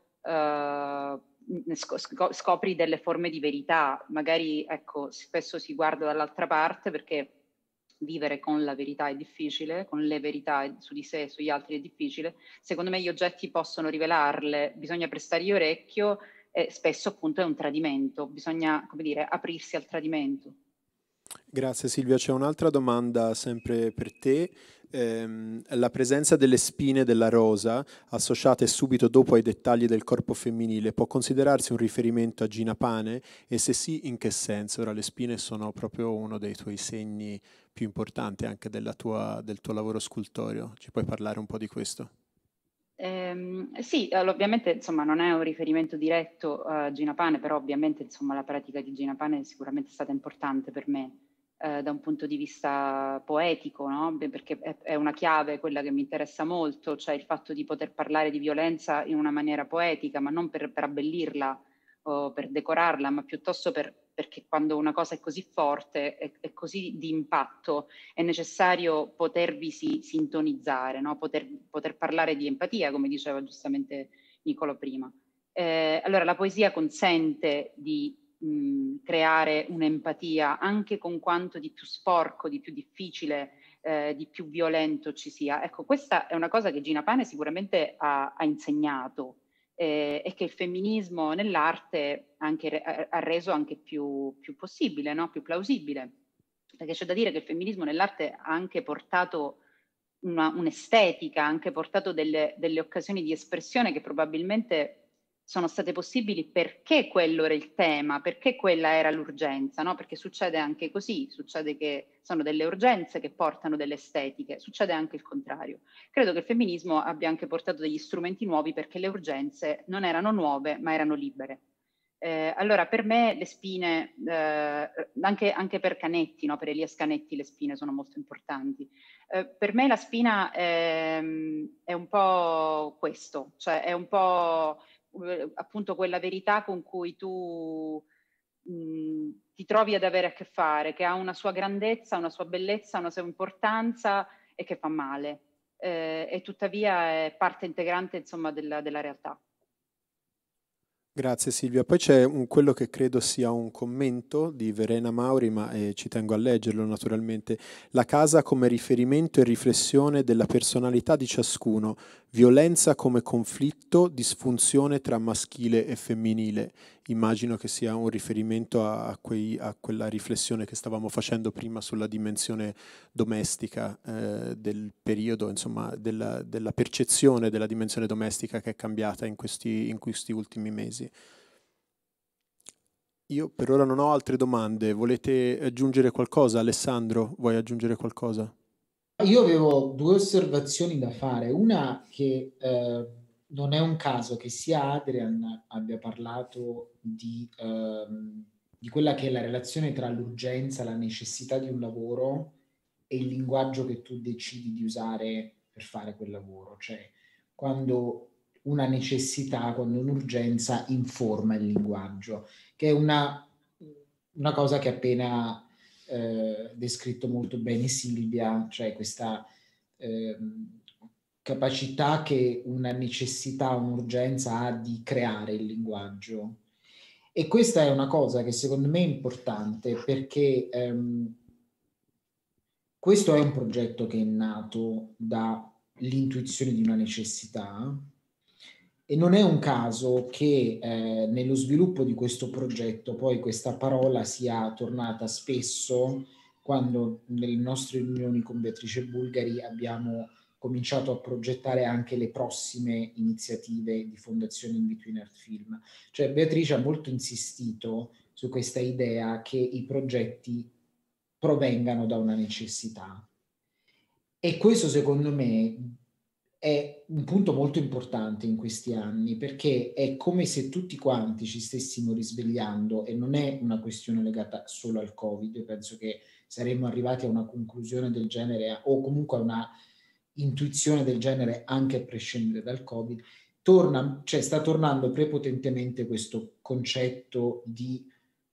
scopri delle forme di verità. Magari, ecco, spesso si guarda dall'altra parte perché vivere con la verità è difficile, con le verità su di sé e sugli altri è difficile. Secondo me gli oggetti possono rivelarle, bisogna prestargli orecchio, e spesso appunto è un tradimento, bisogna, come dire, aprirsi al tradimento. Grazie Silvia, c'è un'altra domanda sempre per te. La presenza delle spine della rosa associate subito dopo ai dettagli del corpo femminile può considerarsi un riferimento a Gina Pane? E se sì, in che senso? Ora, le spine sono proprio uno dei tuoi segni più importanti anche del tuo lavoro scultoreo. Ci puoi parlare un po' di questo? Sì, ovviamente insomma non è un riferimento diretto a Gina Pane, però ovviamente insomma la pratica di Gina Pane è sicuramente stata importante per me da un punto di vista poetico, no? Perché è una chiave quella che mi interessa molto, cioè il fatto di poter parlare di violenza in una maniera poetica, ma non per abbellirla o per decorarla, ma piuttosto perché quando una cosa è così forte, è così di impatto, è necessario potervisi sintonizzare, no? Poter parlare di empatia, come diceva giustamente Niccolò prima. Allora la poesia consente di creare un'empatia anche con quanto di più sporco, di più difficile, di più violento ci sia. Ecco, questa è una cosa che Gina Pane sicuramente ha insegnato e che il femminismo nell'arte ha reso anche più possibile, no? Più plausibile. Perché c'è da dire che il femminismo nell'arte ha anche portato un'estetica, ha anche portato delle occasioni di espressione che probabilmente sono state possibili perché quello era il tema, perché quella era l'urgenza, no? Perché succede anche così, succede che sono delle urgenze che portano delle estetiche, succede anche il contrario. Credo che il femminismo abbia anche portato degli strumenti nuovi perché le urgenze non erano nuove, ma erano libere. Allora, per me le spine, anche per Canetti, no? Per Elias Canetti le spine sono molto importanti. Per me la spina è un po' questo, cioè è un po' appunto quella verità con cui tu ti trovi ad avere a che fare, che ha una sua grandezza, una sua bellezza, una sua importanza e che fa male, e tuttavia è parte integrante, insomma, della realtà. Grazie Silvia. Poi c'è quello che credo sia un commento di Verena Mauri, ma ci tengo a leggerlo naturalmente. La casa come riferimento e riflessione della personalità di ciascuno, violenza come conflitto, disfunzione tra maschile e femminile. Immagino che sia un riferimento a quella riflessione che stavamo facendo prima sulla dimensione domestica del periodo, insomma, della percezione della dimensione domestica che è cambiata in questi ultimi mesi. Io per ora non ho altre domande. Volete aggiungere qualcosa? Alessandro, vuoi aggiungere qualcosa? Io avevo due osservazioni da fare. Una che non è un caso che sia Adrian abbia parlato di quella che è la relazione tra l'urgenza, la necessità di un lavoro e il linguaggio che tu decidi di usare per fare quel lavoro. Cioè, quando una necessità, quando un'urgenza informa il linguaggio, che è una cosa che appena descritto molto bene Silvia, cioè questa capacità che una necessità, un'urgenza ha di creare il linguaggio. E questa è una cosa che secondo me è importante perché questo è un progetto che è nato dall'intuizione di una necessità, e non è un caso che nello sviluppo di questo progetto poi questa parola sia tornata spesso quando nelle nostre riunioni con Beatrice Bulgari abbiamo cominciato a progettare anche le prossime iniziative di Fondazione In Between Earth Film. Cioè Beatrice ha molto insistito su questa idea che i progetti provengano da una necessità. E questo secondo me è un punto molto importante in questi anni, perché è come se tutti quanti ci stessimo risvegliando, e non è una questione legata solo al Covid. Io penso che saremmo arrivati a una conclusione del genere o comunque a una intuizione del genere anche a prescindere dal Covid. Sta tornando prepotentemente questo concetto di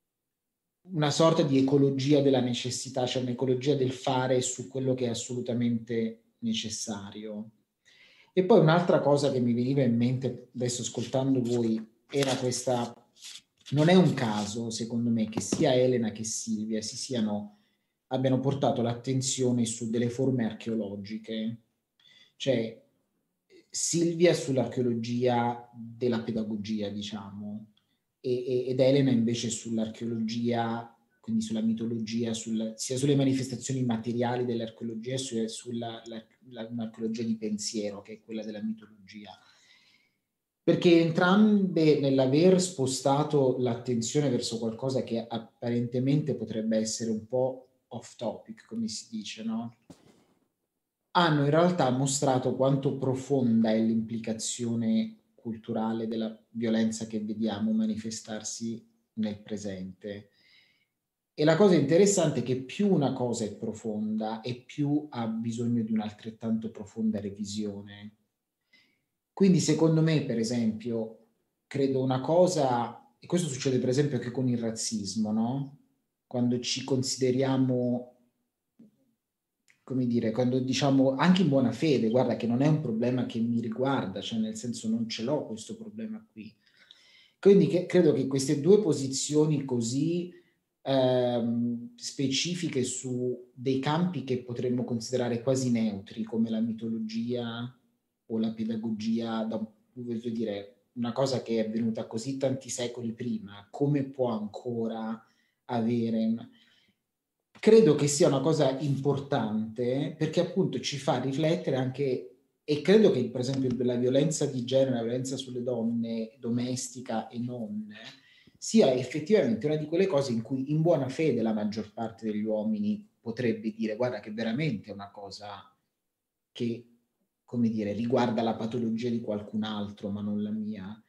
una sorta di ecologia della necessità, cioè un'ecologia del fare su quello che è assolutamente necessario. E poi un'altra cosa che mi veniva in mente adesso ascoltando voi era questa: non è un caso secondo me che sia Elena che Silvia abbiano portato l'attenzione su delle forme archeologiche, cioè Silvia sull'archeologia della pedagogia, diciamo, ed Elena invece sull'archeologia, quindi sulla mitologia, sia sulle manifestazioni materiali dell'archeologia, sia un'archeologia di pensiero, che è quella della mitologia. Perché entrambe, nell'aver spostato l'attenzione verso qualcosa che apparentemente potrebbe essere un po' off topic, come si dice, no? Hanno in realtà mostrato quanto profonda è l'implicazione culturale della violenza che vediamo manifestarsi nel presente. E la cosa interessante è che più una cosa è profonda e più ha bisogno di un'altrettanto profonda revisione. Quindi secondo me, per esempio, credo una cosa, e questo succede per esempio anche con il razzismo, no? Quando ci consideriamo, come dire, quando diciamo anche in buona fede, guarda che non è un problema che mi riguarda, cioè nel senso non ce l'ho questo problema qui. Quindi credo che queste due posizioni così specifiche su dei campi che potremmo considerare quasi neutri, come la mitologia o la pedagogia, voglio dire, una cosa che è avvenuta così tanti secoli prima, come può ancora avere... Credo che sia una cosa importante, perché appunto ci fa riflettere anche, e credo che per esempio la violenza di genere, la violenza sulle donne, domestica e non, sia effettivamente una di quelle cose in cui in buona fede la maggior parte degli uomini potrebbe dire: guarda che veramente è una cosa che, come dire, riguarda la patologia di qualcun altro ma non la mia.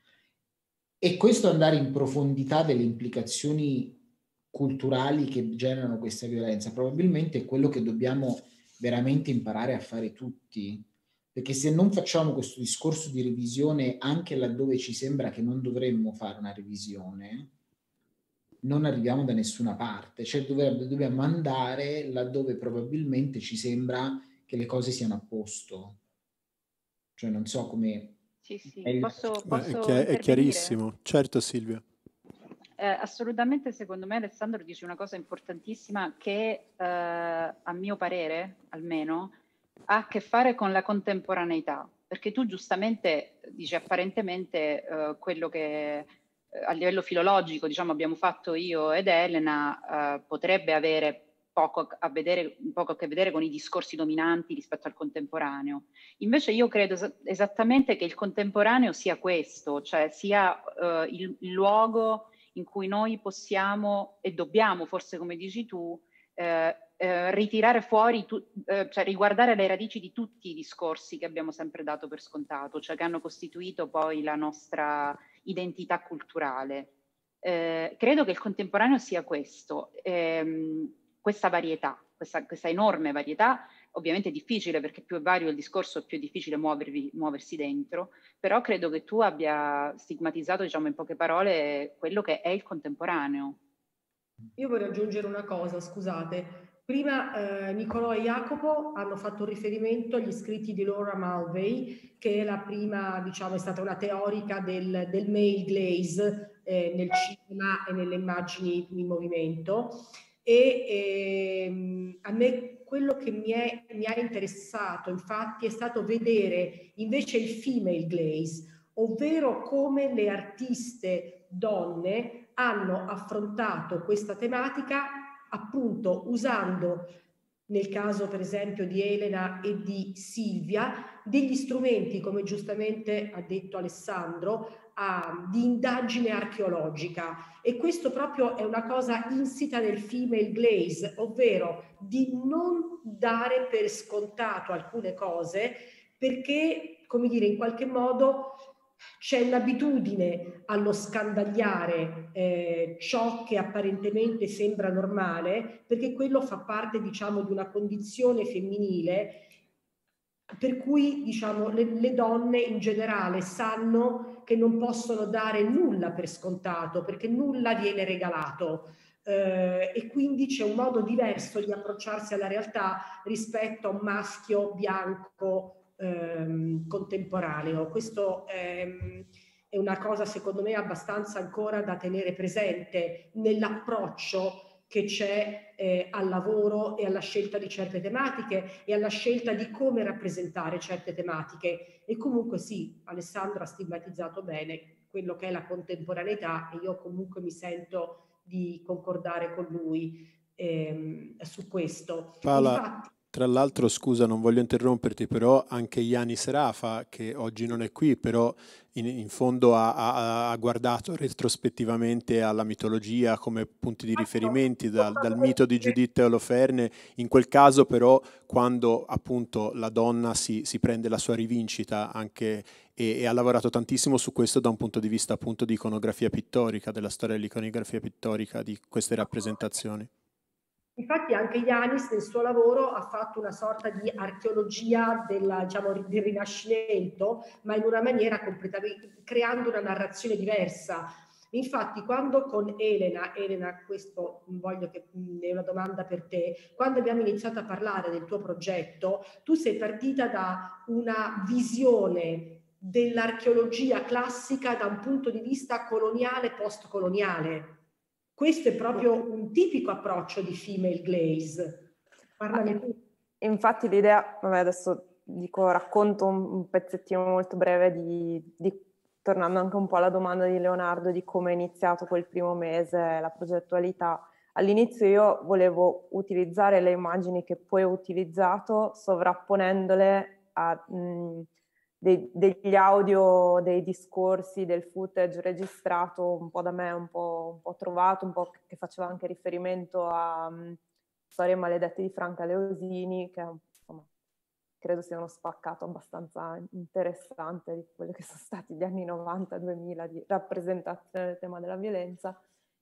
E questo andare in profondità delle implicazioni culturali che generano questa violenza probabilmente è quello che dobbiamo veramente imparare a fare tutti, perché se non facciamo questo discorso di revisione anche laddove ci sembra che non dovremmo fare una revisione, non arriviamo da nessuna parte. Cioè dobbiamo andare laddove probabilmente ci sembra che le cose siano a posto. Cioè non so come... Sì, posso è chiarissimo, certo Silvia. Assolutamente, secondo me Alessandro dice una cosa importantissima che a mio parere almeno ha a che fare con la contemporaneità, perché tu giustamente dici apparentemente quello che a livello filologico diciamo abbiamo fatto io ed Elena potrebbe avere poco a che vedere con i discorsi dominanti rispetto al contemporaneo. Invece io credo esattamente che il contemporaneo sia questo, cioè sia il luogo in cui noi possiamo e dobbiamo, forse come dici tu, ritirare fuori, cioè riguardare le radici di tutti i discorsi che abbiamo sempre dato per scontato, cioè che hanno costituito poi la nostra identità culturale. Credo che il contemporaneo sia questo, questa varietà, questa enorme varietà. Ovviamente è difficile, perché più è vario il discorso è più è difficile muoversi dentro, però credo che tu abbia stigmatizzato, diciamo in poche parole, quello che è il contemporaneo. Io vorrei aggiungere una cosa, scusate. Prima Nicolò e Jacopo hanno fatto riferimento agli scritti di Laura Mulvey, che è la prima, diciamo, è stata una teorica del male gaze nel cinema e nelle immagini in movimento. E a me quello che mi ha interessato infatti è stato vedere invece il female gaze, ovvero come le artiste donne hanno affrontato questa tematica appunto usando, nel caso per esempio di Elena e di Silvia, degli strumenti, come giustamente ha detto Alessandro, di indagine archeologica. E questo proprio è una cosa insita nel female gaze, ovvero di non dare per scontato alcune cose, perché, come dire, in qualche modo c'è un'abitudine allo scandagliare ciò che apparentemente sembra normale, perché quello fa parte, diciamo, di una condizione femminile per cui, diciamo, le donne in generale sanno che non possono dare nulla per scontato, perché nulla viene regalato. E quindi c'è un modo diverso di approcciarsi alla realtà rispetto a un maschio bianco contemporaneo. Questo è una cosa secondo me abbastanza ancora da tenere presente nell'approccio che c'è al lavoro e alla scelta di certe tematiche e alla scelta di come rappresentare certe tematiche. E comunque sì, Alessandro ha stigmatizzato bene quello che è la contemporaneità e io comunque mi sento di concordare con lui su questo. Paola, infatti, tra l'altro, scusa, non voglio interromperti, però anche Yanis Rafa, che oggi non è qui, però in fondo ha guardato retrospettivamente alla mitologia come punti di riferimenti, dal mito di Giuditta e Oloferne. In quel caso però, quando appunto la donna si prende la sua rivincita anche e ha lavorato tantissimo su questo da un punto di vista appunto di iconografia pittorica, della storia dell'iconografia pittorica, di queste rappresentazioni. Infatti anche Yanis nel suo lavoro ha fatto una sorta di archeologia diciamo, del Rinascimento, ma in una maniera completamente, creando una narrazione diversa. Infatti quando con Elena, questo voglio che è una domanda per te, quando abbiamo iniziato a parlare del tuo progetto, tu sei partita da una visione dell'archeologia classica da un punto di vista coloniale, postcoloniale. Questo è proprio un tipico approccio di female gaze. Parlane tu. Infatti l'idea, vabbè, adesso racconto un pezzettino molto breve tornando anche un po' alla domanda di Leonardo di come è iniziato quel primo mese, la progettualità. All'inizio io volevo utilizzare le immagini che poi ho utilizzato, sovrapponendole a degli audio, dei discorsi, del footage registrato un po' da me, un po' trovato, un po' che faceva anche riferimento a Storie maledette di Franca Leosini, che insomma, credo sia uno spaccato abbastanza interessante di quelli che sono stati gli anni 90-2000 di rappresentazione del tema della violenza,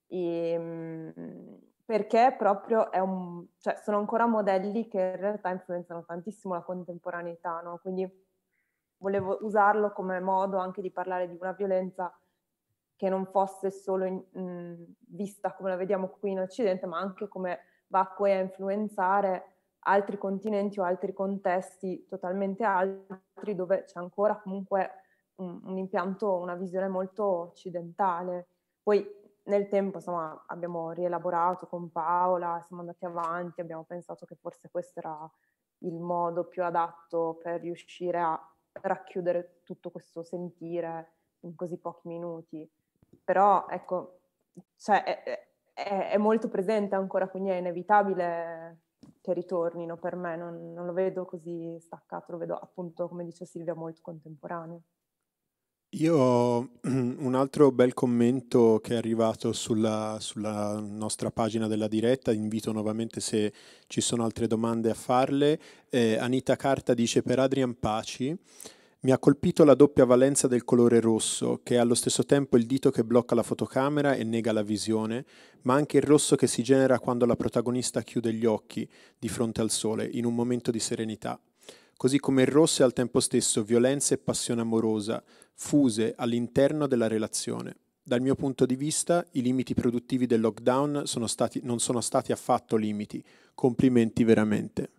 perché proprio cioè sono ancora modelli che in realtà influenzano tantissimo la contemporaneità, no? Quindi volevo usarlo come modo anche di parlare di una violenza che non fosse solo vista come la vediamo qui in Occidente, ma anche come va poi a influenzare altri continenti o altri contesti totalmente altri, dove c'è ancora comunque un impianto, una visione molto occidentale. Poi nel tempo, insomma, abbiamo rielaborato con Paola, siamo andati avanti, abbiamo pensato che forse questo era il modo più adatto per riuscire a racchiudere tutto questo sentire in così pochi minuti. Però ecco, cioè, è molto presente ancora, quindi è inevitabile che ritornino. Per me non lo vedo così staccato, lo vedo appunto, come dice Silvia, molto contemporaneo. Io ho un altro bel commento che è arrivato sulla nostra pagina della diretta, invito nuovamente se ci sono altre domande a farle. Anita Carta dice: per Adrian Paci mi ha colpito la doppia valenza del colore rosso, che è allo stesso tempo il dito che blocca la fotocamera e nega la visione, ma anche il rosso che si genera quando la protagonista chiude gli occhi di fronte al sole, in un momento di serenità. Così come il rosso è al tempo stesso violenza e passione amorosa, fuse all'interno della relazione. Dal mio punto di vista, i limiti produttivi del lockdown non sono stati affatto limiti. Complimenti veramente.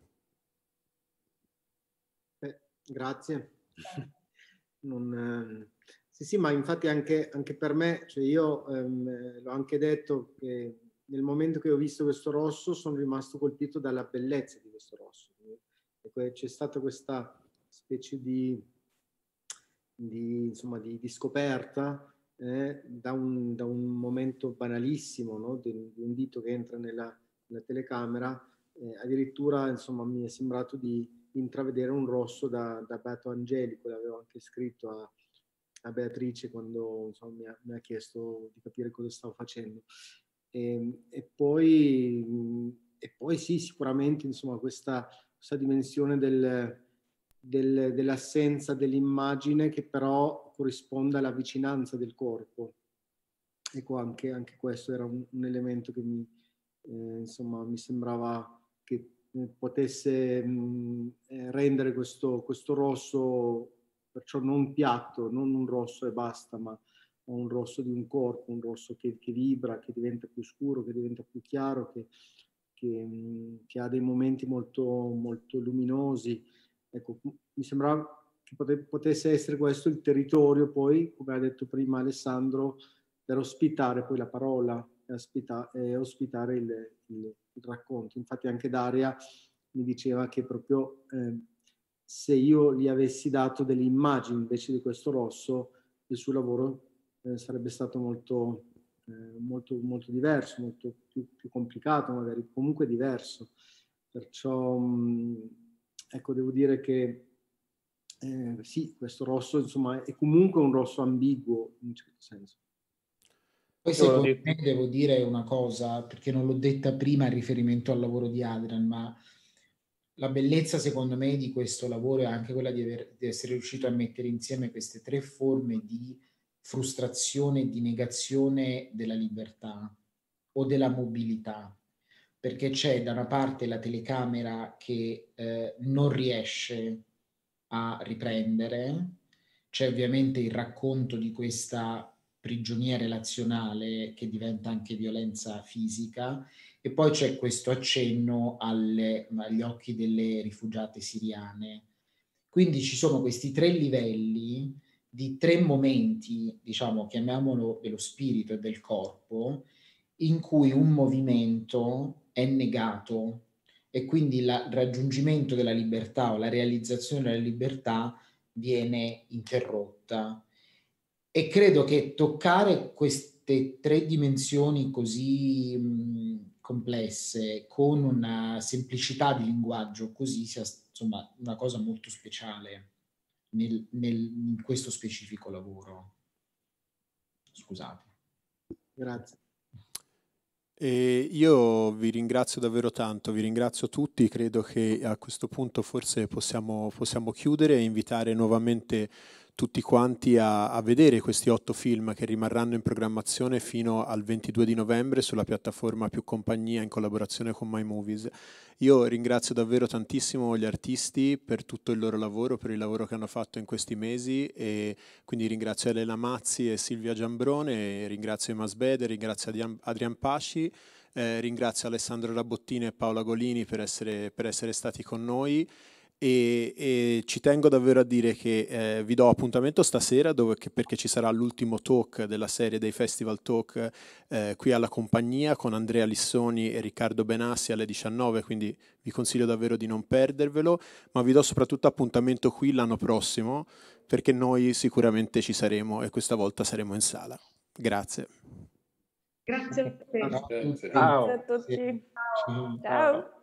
Grazie. Sì, ma infatti anche per me, cioè io l'ho anche detto che nel momento che ho visto questo rosso sono rimasto colpito dalla bellezza di questo rosso. C'è stata questa specie di scoperta da un momento banalissimo, no? di un dito che entra nella telecamera, addirittura insomma mi è sembrato di intravedere un rosso da Beato Angelico. L'avevo anche scritto a Beatrice quando insomma, mi ha chiesto di capire cosa stavo facendo. E poi sì, sicuramente insomma questa dimensione dell'assenza dell'immagine che però corrisponde alla vicinanza del corpo. Ecco, anche questo era un elemento che mi sembrava che potesse rendere questo rosso, perciò non piatto, non un rosso e basta, ma un rosso di un corpo, un rosso che vibra, che diventa più scuro, che diventa più chiaro, che ha dei momenti molto, molto luminosi. Ecco, mi sembrava che potesse essere questo il territorio poi, come ha detto prima Alessandro, per ospitare poi la parola e ospitare il racconto. Infatti anche Daria mi diceva che proprio se io gli avessi dato delle immagini invece di questo rosso, il suo lavoro sarebbe stato molto, molto, molto diverso, molto più complicato, magari comunque diverso. Perciò ecco, devo dire che sì, questo rosso insomma è comunque un rosso ambiguo in un certo senso. Poi secondo me devo dire una cosa, perché non l'ho detta prima in riferimento al lavoro di Adrian, ma la bellezza secondo me di questo lavoro è anche quella di essere riuscito a mettere insieme queste tre forme di frustrazione e di negazione della libertà o della mobilità, perché c'è da una parte la telecamera che non riesce a riprendere, c'è ovviamente il racconto di questa prigionia relazionale che diventa anche violenza fisica, e poi c'è questo accenno agli occhi delle rifugiate siriane. Quindi ci sono questi tre livelli di tre momenti, diciamo, chiamiamolo dello spirito e del corpo, in cui un movimento è negato e quindi il raggiungimento della libertà o la realizzazione della libertà viene interrotta. E credo che toccare queste tre dimensioni così complesse con una semplicità di linguaggio così sia insomma una cosa molto speciale in questo specifico lavoro. Scusate. Grazie. Io vi ringrazio davvero tanto, vi ringrazio tutti, credo che a questo punto forse possiamo chiudere e invitare nuovamente tutti quanti a vedere questi 8 film che rimarranno in programmazione fino al 22 di novembre sulla piattaforma Più Compagnia in collaborazione con My Movies. Io ringrazio davvero tantissimo gli artisti per tutto il loro lavoro, per il lavoro che hanno fatto in questi mesi, e quindi ringrazio Elena Mazzi e Silvia Giambrone, ringrazio Emas Bede, ringrazio Adrian Pasci, ringrazio Alessandro Rabottini e Paola Golini per essere stati con noi. E ci tengo davvero a dire che vi do appuntamento stasera perché ci sarà l'ultimo talk della serie dei Festival Talk qui alla Compagnia con Andrea Lissoni e Riccardo Benassi alle 19, quindi vi consiglio davvero di non perdervelo, ma vi do soprattutto appuntamento qui l'anno prossimo perché noi sicuramente ci saremo e questa volta saremo in sala. Grazie. Grazie a te. Grazie a tutti. Ciao.